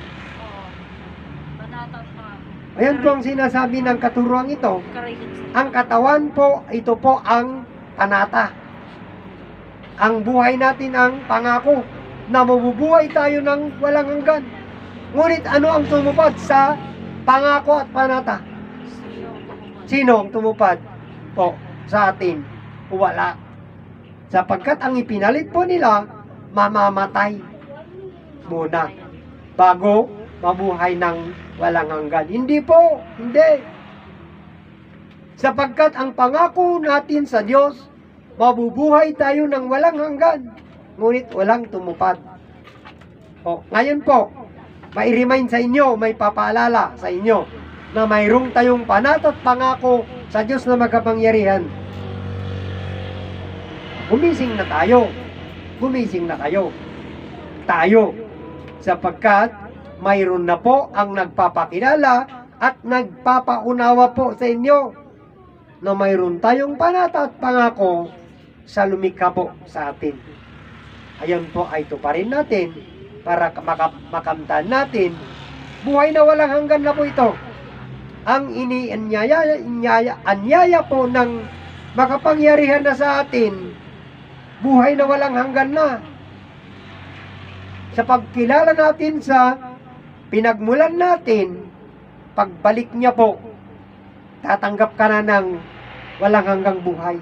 Ayan po ang sinasabi ng katuruan ito. Ang katawan po, ito po ang panata. Ang buhay natin ang pangako na mabubuhay tayo ng walang hanggan. Ngunit ano ang tumupad sa pangako at panata? Sino ang tumupad po sa atin? Wala. Sapagkat ang ipinalit po nila, mamamatay muna bago mabuhay ng walang hanggan. Hindi po, hindi. Sapagkat ang pangako natin sa Diyos, mabubuhay tayo ng walang hanggan. Ngunit walang tumupad. O, ngayon po, may remind sa inyo, may papaalala sa inyo na mayroong tayong panat at pangako sa Diyos na makapangyarihan. Gumising na tayo. Gumising na kayo. Tayo. Sapagkat mayroon na po ang nagpapakilala at nagpapaunawa po sa inyo na mayroon tayong panata at pangako sa lumikha po sa atin. Ayan po ay tuparin natin para makamtan natin. Buhay na walang hanggan na po ito. Ang inianyaya inyaya, anyaya po ng makapangyarihan na sa atin, buhay na walang hanggan na. Sa pagkilala natin sa pinagmulan natin, pagbalik niya po, tatanggap ka na ng walang hanggang buhay.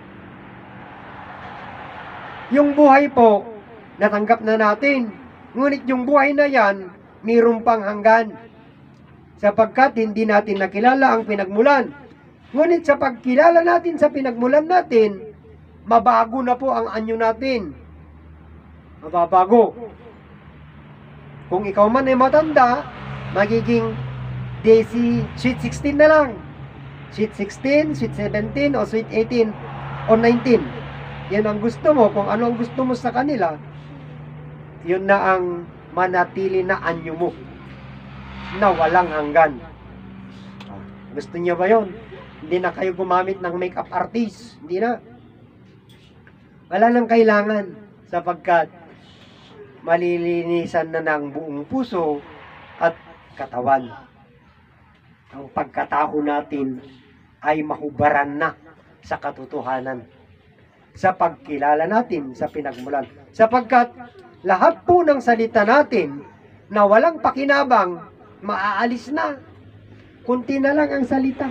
Yung buhay po, natanggap na natin. Ngunit yung buhay na yan, mayroon pang hanggan. Sapagkat hindi natin nakilala ang pinagmulan. Ngunit sa pagkilala natin sa pinagmulan natin, mabago na po ang anyo natin. Mababago. Kung ikaw man ay matanda, magiging Desi sweet sixteen na lang. Sweet sixteen, sweet seventeen, o sweet eighteen, o nineteen. Yan ang gusto mo. Kung ano ang gusto mo sa kanila, yun na ang manatili na anyo mo na walang hanggan. Gusto niyo ba yun? Hindi na kayo gumamit ng makeup artist. Hindi na. Wala nang kailangan sapagkat malilinisan na ng buong puso at katawan. Ang pagkatao natin ay mahubaran na sa katotohanan sa pagkilala natin sa pinagmulan. Sapagkat lahat po ng salita natin na walang pakinabang, maaalis na. Kunti na lang ang salita.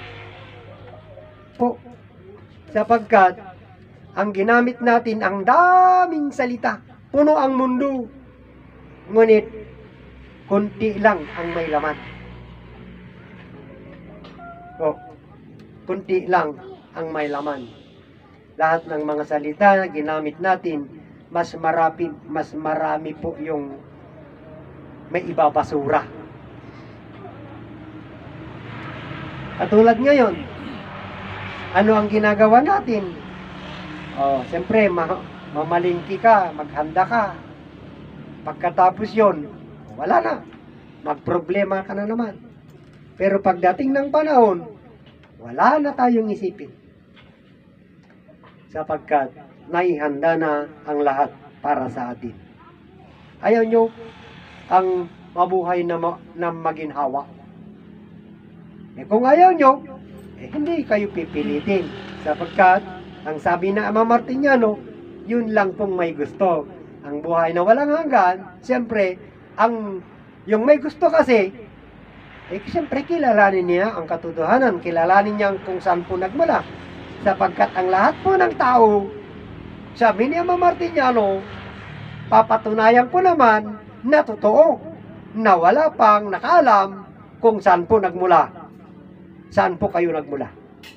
Po. Sapagkat ang ginamit natin ang daming salita. Puno ang mundo. Ngunit kunti lang ang may laman. Po. Kunti lang ang may laman. Lahat ng mga salita na ginamit natin, mas marami, mas marami po yung may ibabasura. Katulad ngayon, ano ang ginagawa natin? Oh, siyempre, ma mamalingki ka, maghanda ka. Pagkatapos yon, wala na. Magproblema ka na naman. Pero pagdating ng panahon, wala na tayong isipin. Sapagkat naihanda na ang lahat para sa atin. Ayaw nyo ang mabuhay na, ma na maginhawa. Eh kung ayaw nyo, eh hindi kayo pipilitin. Sapagkat ang sabi na Ama Martiniano, yun lang pong may gusto. Ang buhay na walang hanggan, siyempre, ang yung may gusto kasi, eh siyempre kilalanin niya ang katotohanan, kilalanin niya kung saan po nagmula. Sapagkat ang lahat po ng tao, sabi ni Ama Martiniano, papatunayan ko naman na totoo, na wala pang nakaalam kung saan po nagmula. Saan po kayo nagmula?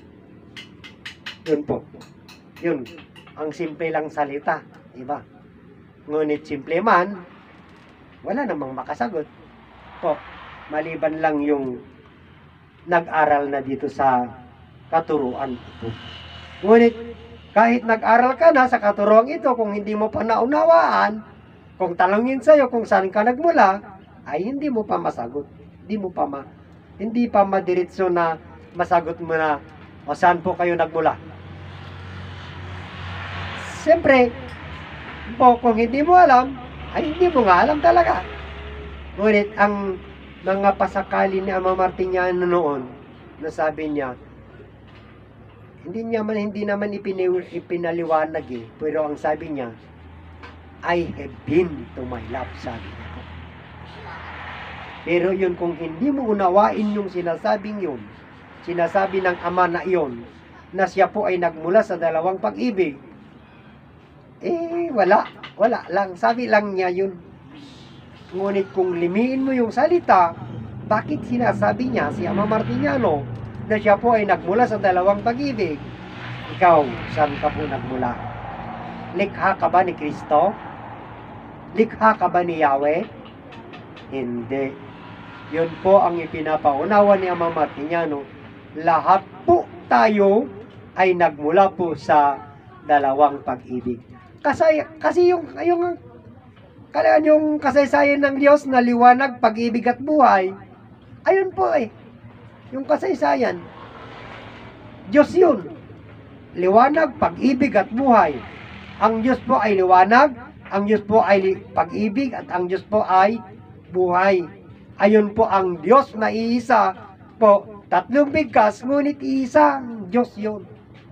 Yun po. Yun. Ang simple lang salita. Diba? Ngunit simple man, wala namang makasagot. Po, maliban lang yung nag-aral na dito sa katuruan ito. Ngunit, kahit nag-aral ka na sa katuruan ito, kung hindi mo pa naunawaan, kung talangin sa'yo kung saan ka nagmula, ay hindi mo pa masagot. Hindi mo pa ma, hindi pa madiretso na masagot mo na o saan po kayo nagmula. Siyempre, po, kung hindi mo alam, ay hindi mo nga alam talaga. Ngunit ang mga pasakali ni Ama Martiniano noon, na sabi niya, hindi niya man, hindi naman ipini, ipinaliwanag eh, pero ang sabi niya, I have been to my love, sabi niya. Pero yun, kung hindi mo unawain yung sinasabing yun, sinasabi ng Ama na iyon, na siya po ay nagmula sa dalawang pag-ibig, eh, wala. Wala lang. Sabi lang niya yun. Ngunit kung limiin mo yung salita, bakit sinasabi niya si Ama Martiniano na siya po ay nagmula sa dalawang pag-ibig? Ikaw, saan ka po nagmula? Likha ka ba ni Kristo? Likha ka ba ni Yahweh? Hindi. Yun po ang ipinapaunawa ni Ama Martiniano. Lahat po tayo ay nagmula po sa dalawang pag-ibig. Kasi, kasi yung, yung, kailangan yung kasaysayan ng Diyos na liwanag, pag-ibig at buhay, ayun po eh, yung kasaysayan. Diyos yun. Liwanag, pag-ibig at buhay. Ang Diyos po ay liwanag, ang Diyos po ay pag-ibig, at ang Diyos po ay buhay. Ayun po ang Diyos na iisa po. Tatlong bigkas, ngunit iisang Diyos yun.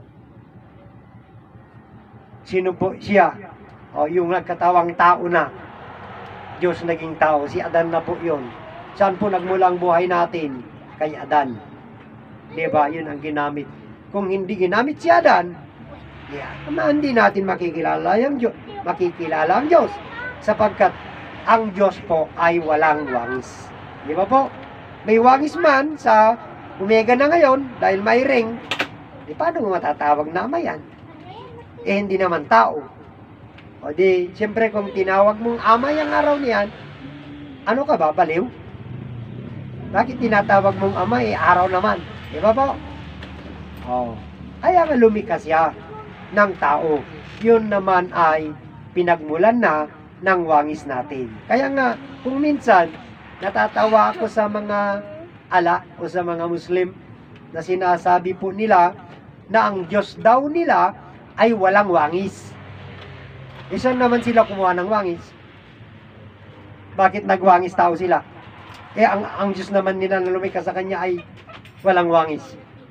Sino po siya? O, yung nagkatawang tao na. Diyos naging tao. Si Adan na po yun. Saan po nagmula ang buhay natin? Kay Adan. Diba? Yun ang ginamit. Kung hindi ginamit si Adan, yeah, hindi natin makikilala ang Diyos. Makikilala ang Diyos. Sapagkat ang Diyos po ay walang wangis. Di ba po? May wangis man sa Omega na ngayon dahil may ring. Di paano mo matatawag na ama yan? Eh, hindi naman tao. O di, siyempre kung tinawag mong ama yung araw niyan, ano ka ba, baliw? Bakit tinatawag mong ama, eh, araw naman? Di ba po? O, kaya nga lumikas siya ng tao. Yun naman ay pinagmulan na ng wangis natin. Kaya nga, kung minsan, natatawa ako sa mga ala o sa mga Muslim na sinasabi po nila na ang Diyos daw nila ay walang wangis. Isan naman sila kumuha ng wangis? Bakit nagwangis tao sila? Eh, ang, ang Diyos naman nila na lumikha sa Kanya ay walang wangis.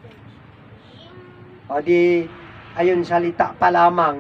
O di, ayun, salita pa lamang.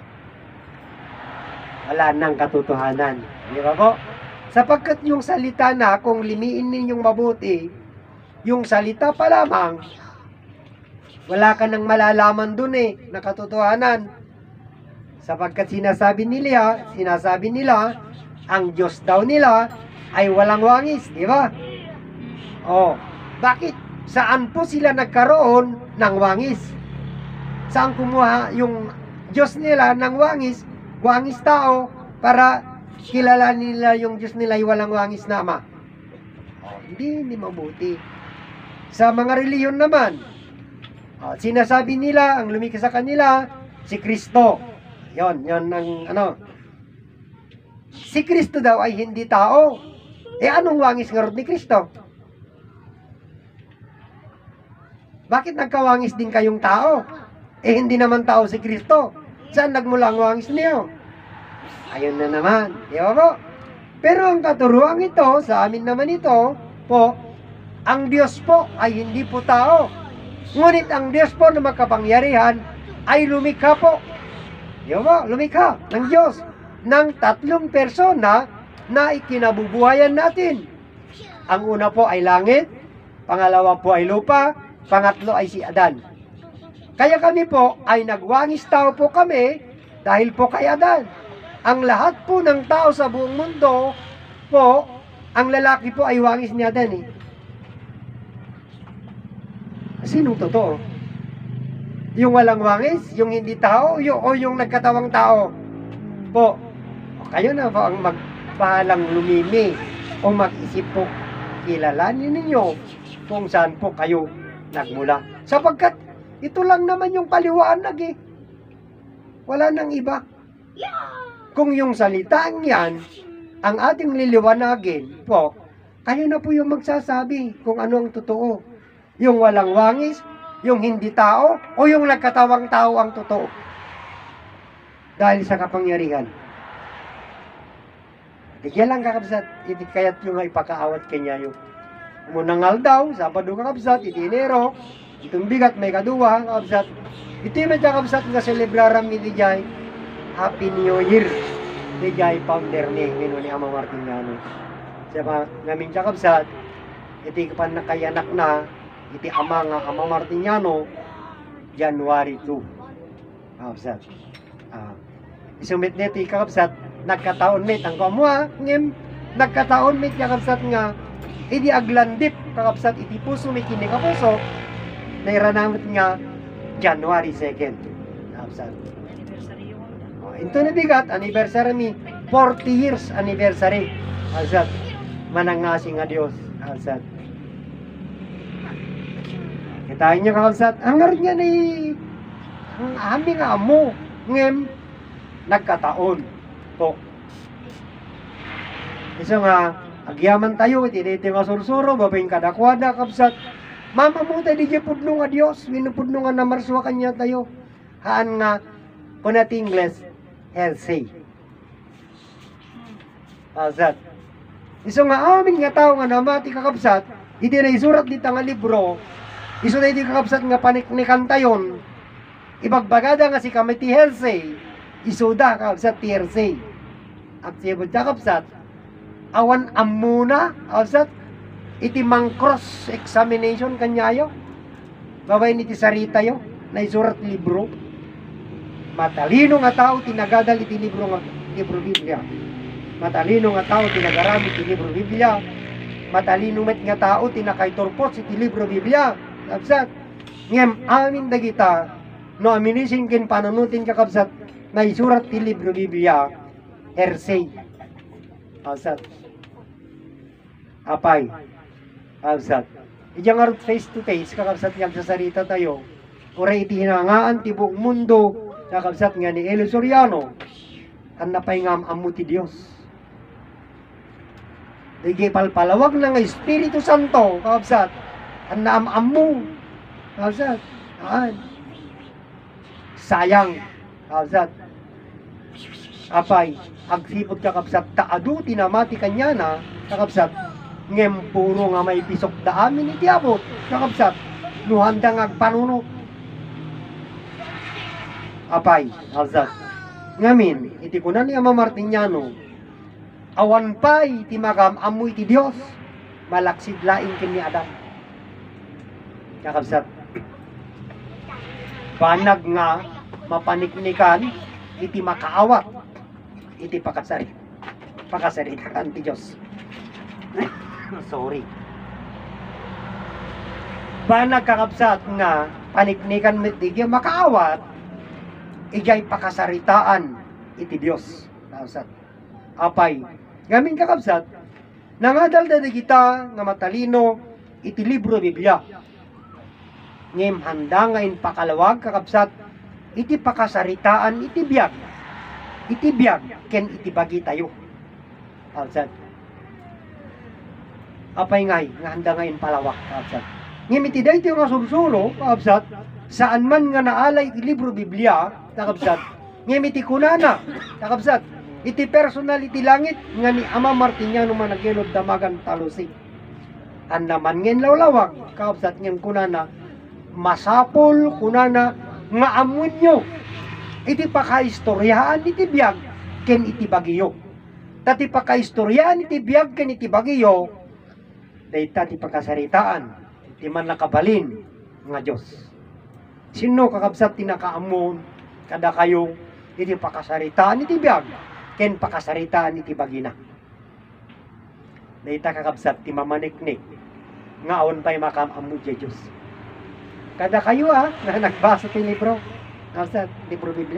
Wala nang katotohanan. Di ba po? Sapagkat yung salita na, kung limiin ninyong mabuti, yung salita pa lamang, wala ka nang malalaman dun eh, na katotohanan. Sapagkat sinasabi nila, sinasabi nila, ang Diyos daw nila ay walang wangis, di ba? Oh, bakit? Saan po sila nagkaroon ng wangis? Saan kumuha yung Diyos nila ng wangis, wangis tao, para kilala nila yung Diyos nila ay walang wangis na ama? Oh, hindi, hindi mabuti. Sa mga reliyon naman, Uh, sinasabi nila, ang lumikha sa kanila, si Kristo. Yon, yon ang ano. Si Kristo daw ay hindi tao. Eh anong wangis nga ron ni Kristo? Bakit nagkawangis din kayong tao? Eh hindi naman tao si Kristo. Saan nagmula ang wangis niyo? Ayun na naman, di ba po? Pero ang katuruan ito, sa amin naman ito, po, ang Diyos po ay hindi po tao. Ngunit ang Diyos po na makapangyarihan ay lumikha po. Di ba po? Lumikha ng Diyos ng tatlong persona na ikinabubuhayan natin. Ang una po ay langit, pangalawa po ay lupa, pangatlo ay si Adan. Kaya kami po ay nagwangis tao po kami dahil po kay Adan. Ang lahat po ng tao sa buong mundo po, ang lalaki po ay wangis ni Adan eh. Sinong totoo? Yung walang wangis, yung hindi tao, yung, o yung nagkatawang tao? Po, kayo na po ang magpahalang lumimi o mag-isip po, kilalanin ninyo kung saan po kayo nagmula. Sapagkat ito lang naman yung paliwanag eh. Wala nang iba. Kung yung salitang yan, ang ating liliwanagin po, kayo na po yung magsasabi kung ano ang totoo. Yung walang wangis, yung hindi tao, o yung nagkatawang tao ang totoo. Dahil sa kapangyarihan. Tigyan lang kakabsat, iti kayat yung ipakaawat kanya yung munangal daw, Sabado kakabsat, iti Enero, itong bigat may kaduwa, kakabsat, iti may kakabsat nga celebraram iti jay, Happy New Year, iti jay founder ni, mino ni Ama Martiniano. Siya namin kakabsat, iti kapan nakayanak na, iti ama nga Ama Martiniano, January second, kakabsat. Ah, isumit nito kakabsat, nagkataon mit ang kamwa ngem nagkataon mit kakabsat nga idi aglandip kakabsat iti puso mi kini kapuso nairanamit nga January second kakabsat. Oh, ito na bigat anniversary mi forty years anniversary kakabsat manangasi nga Dios kakabsat. Kitain nyo kakabsat ang nga ni ang aming nga amo ngem nagkataon po. Isa nga, agyaman tayo, itiniti nga sursuro, babing kadakwada, kapsat. Mama mo tayo, di pudno nga Diyos, winupudno nga namarswa kanya tayo. Haan nga, kunat English, healthy. Kapsat. Isa nga, amin nga tao nga namati kakapsat, iti na isurat dito nga libro, iso na iti kakapsat nga paniknikan tayon, ibagbagada nga si kamiti healthy, isuda kakapsat T R C. At siyabot kakapsat, awan amuna, kakapsat, iti mang cross examination kanyayo. Babay niti sarita yo, na isurat libro. Matalino nga tao, tinagadal iti libro nga, libro Biblia. Matalino nga tao, tinagarami iti libro Biblia. Matalino met nga tao, tinakaitorpos iti libro Biblia. Kakapsat, ngem amin dagita, no aminising kin pananutin kakapsat, na isurat ti libro Biblia, Hersey. Kakapsat. Apay. Kakapsat. Iyang arot face to face, kakapsat nga sa sarita tayo, ura iti hinangaan ti buong mundo, kakapsat nga ni Elo Soriano, ang napayngam amu ti Diyos. Digi palpalawag na nga Espiritu Santo, kakapsat, ang naamamu, kakapsat, aan. Sayang, kakapsat, apay, agsipot kakapsat, taadu tinamati kanya na, kakapsat, ngem puro nga may pisok da amin iti abot, kakapsat, nuhanda nga panuno. Apay, kakapsat, ngamin, iti kunan ni Ama Martiniano, awan pay iti magam amu iti Dios, malaksid laing kin ni Adam. Kakapsat, banag nga mapaniknikan iti makaawat iti pakasari pakasaritaan ti Diyos. Sorry. Banag kakapsat nga paniknikan met iti makaawat ijay pakasaritaan iti Diyos. Kakapsat. Apay, gamin kakapsat, nangadal da kita nga matalino iti libro Biblia. Ngem handa nga in pakalawag kakapsat, iti pakasaritaan iti biyag. Iti biyag ken iti bagi tayo. Kakapsat. Apay ngay, nga handa nga in palawak kakapsat. ngimiti dahito nga sursuro, kakabsat, saan man nga naalay iti libro Biblia, kakabsat, ngimiti kunana, kakabsat, iti personal iti langit, nga ni Ama Martiniano managilod damagan talusi. An naman ngin lawlawag, kakabsat ngin kunana, masapol kunana, nga amun nyo, iti pakaistoryaan iti biyag, ken iti bagiyo. Tati pakaistoryaan iti biyag, ken iti bagiyo, dayta ti pakasaritaan, iti man nakabalin, nga Diyos. Sino kakabsat tinakaamon, kada kayo, iti pakasaritaan iti biyag, ken pakasaritaan iti bagina. Dayta kakabsat ti mamaniknik, nga awan pa'y makamamu di Diyos. Kada kayo ah, na nagbasa ti libro, kakabsat, libro Biblia.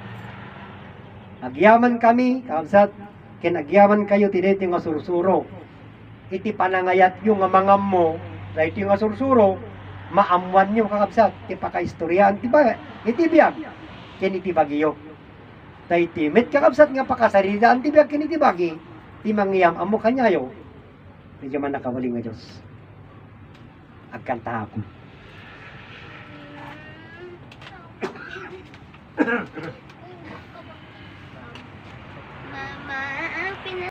Agyaman kami, kakabsat, ken agyaman kayo tiniti nga sursuro. Iti panangayat yung nga mga mo, dahil iti nga sursuro, maamuan nyo kakabsat, iti pakaistoryaan, iti, ba, iti biyag, ken iti bagiyo. Dahil iti met kakabsat nga pakasaritaan, iti biyag, ken iti bagi, iti mangyam amo kanyayo, medyo man nakawali nga Diyos. Agkanta ako. Mama, ang pina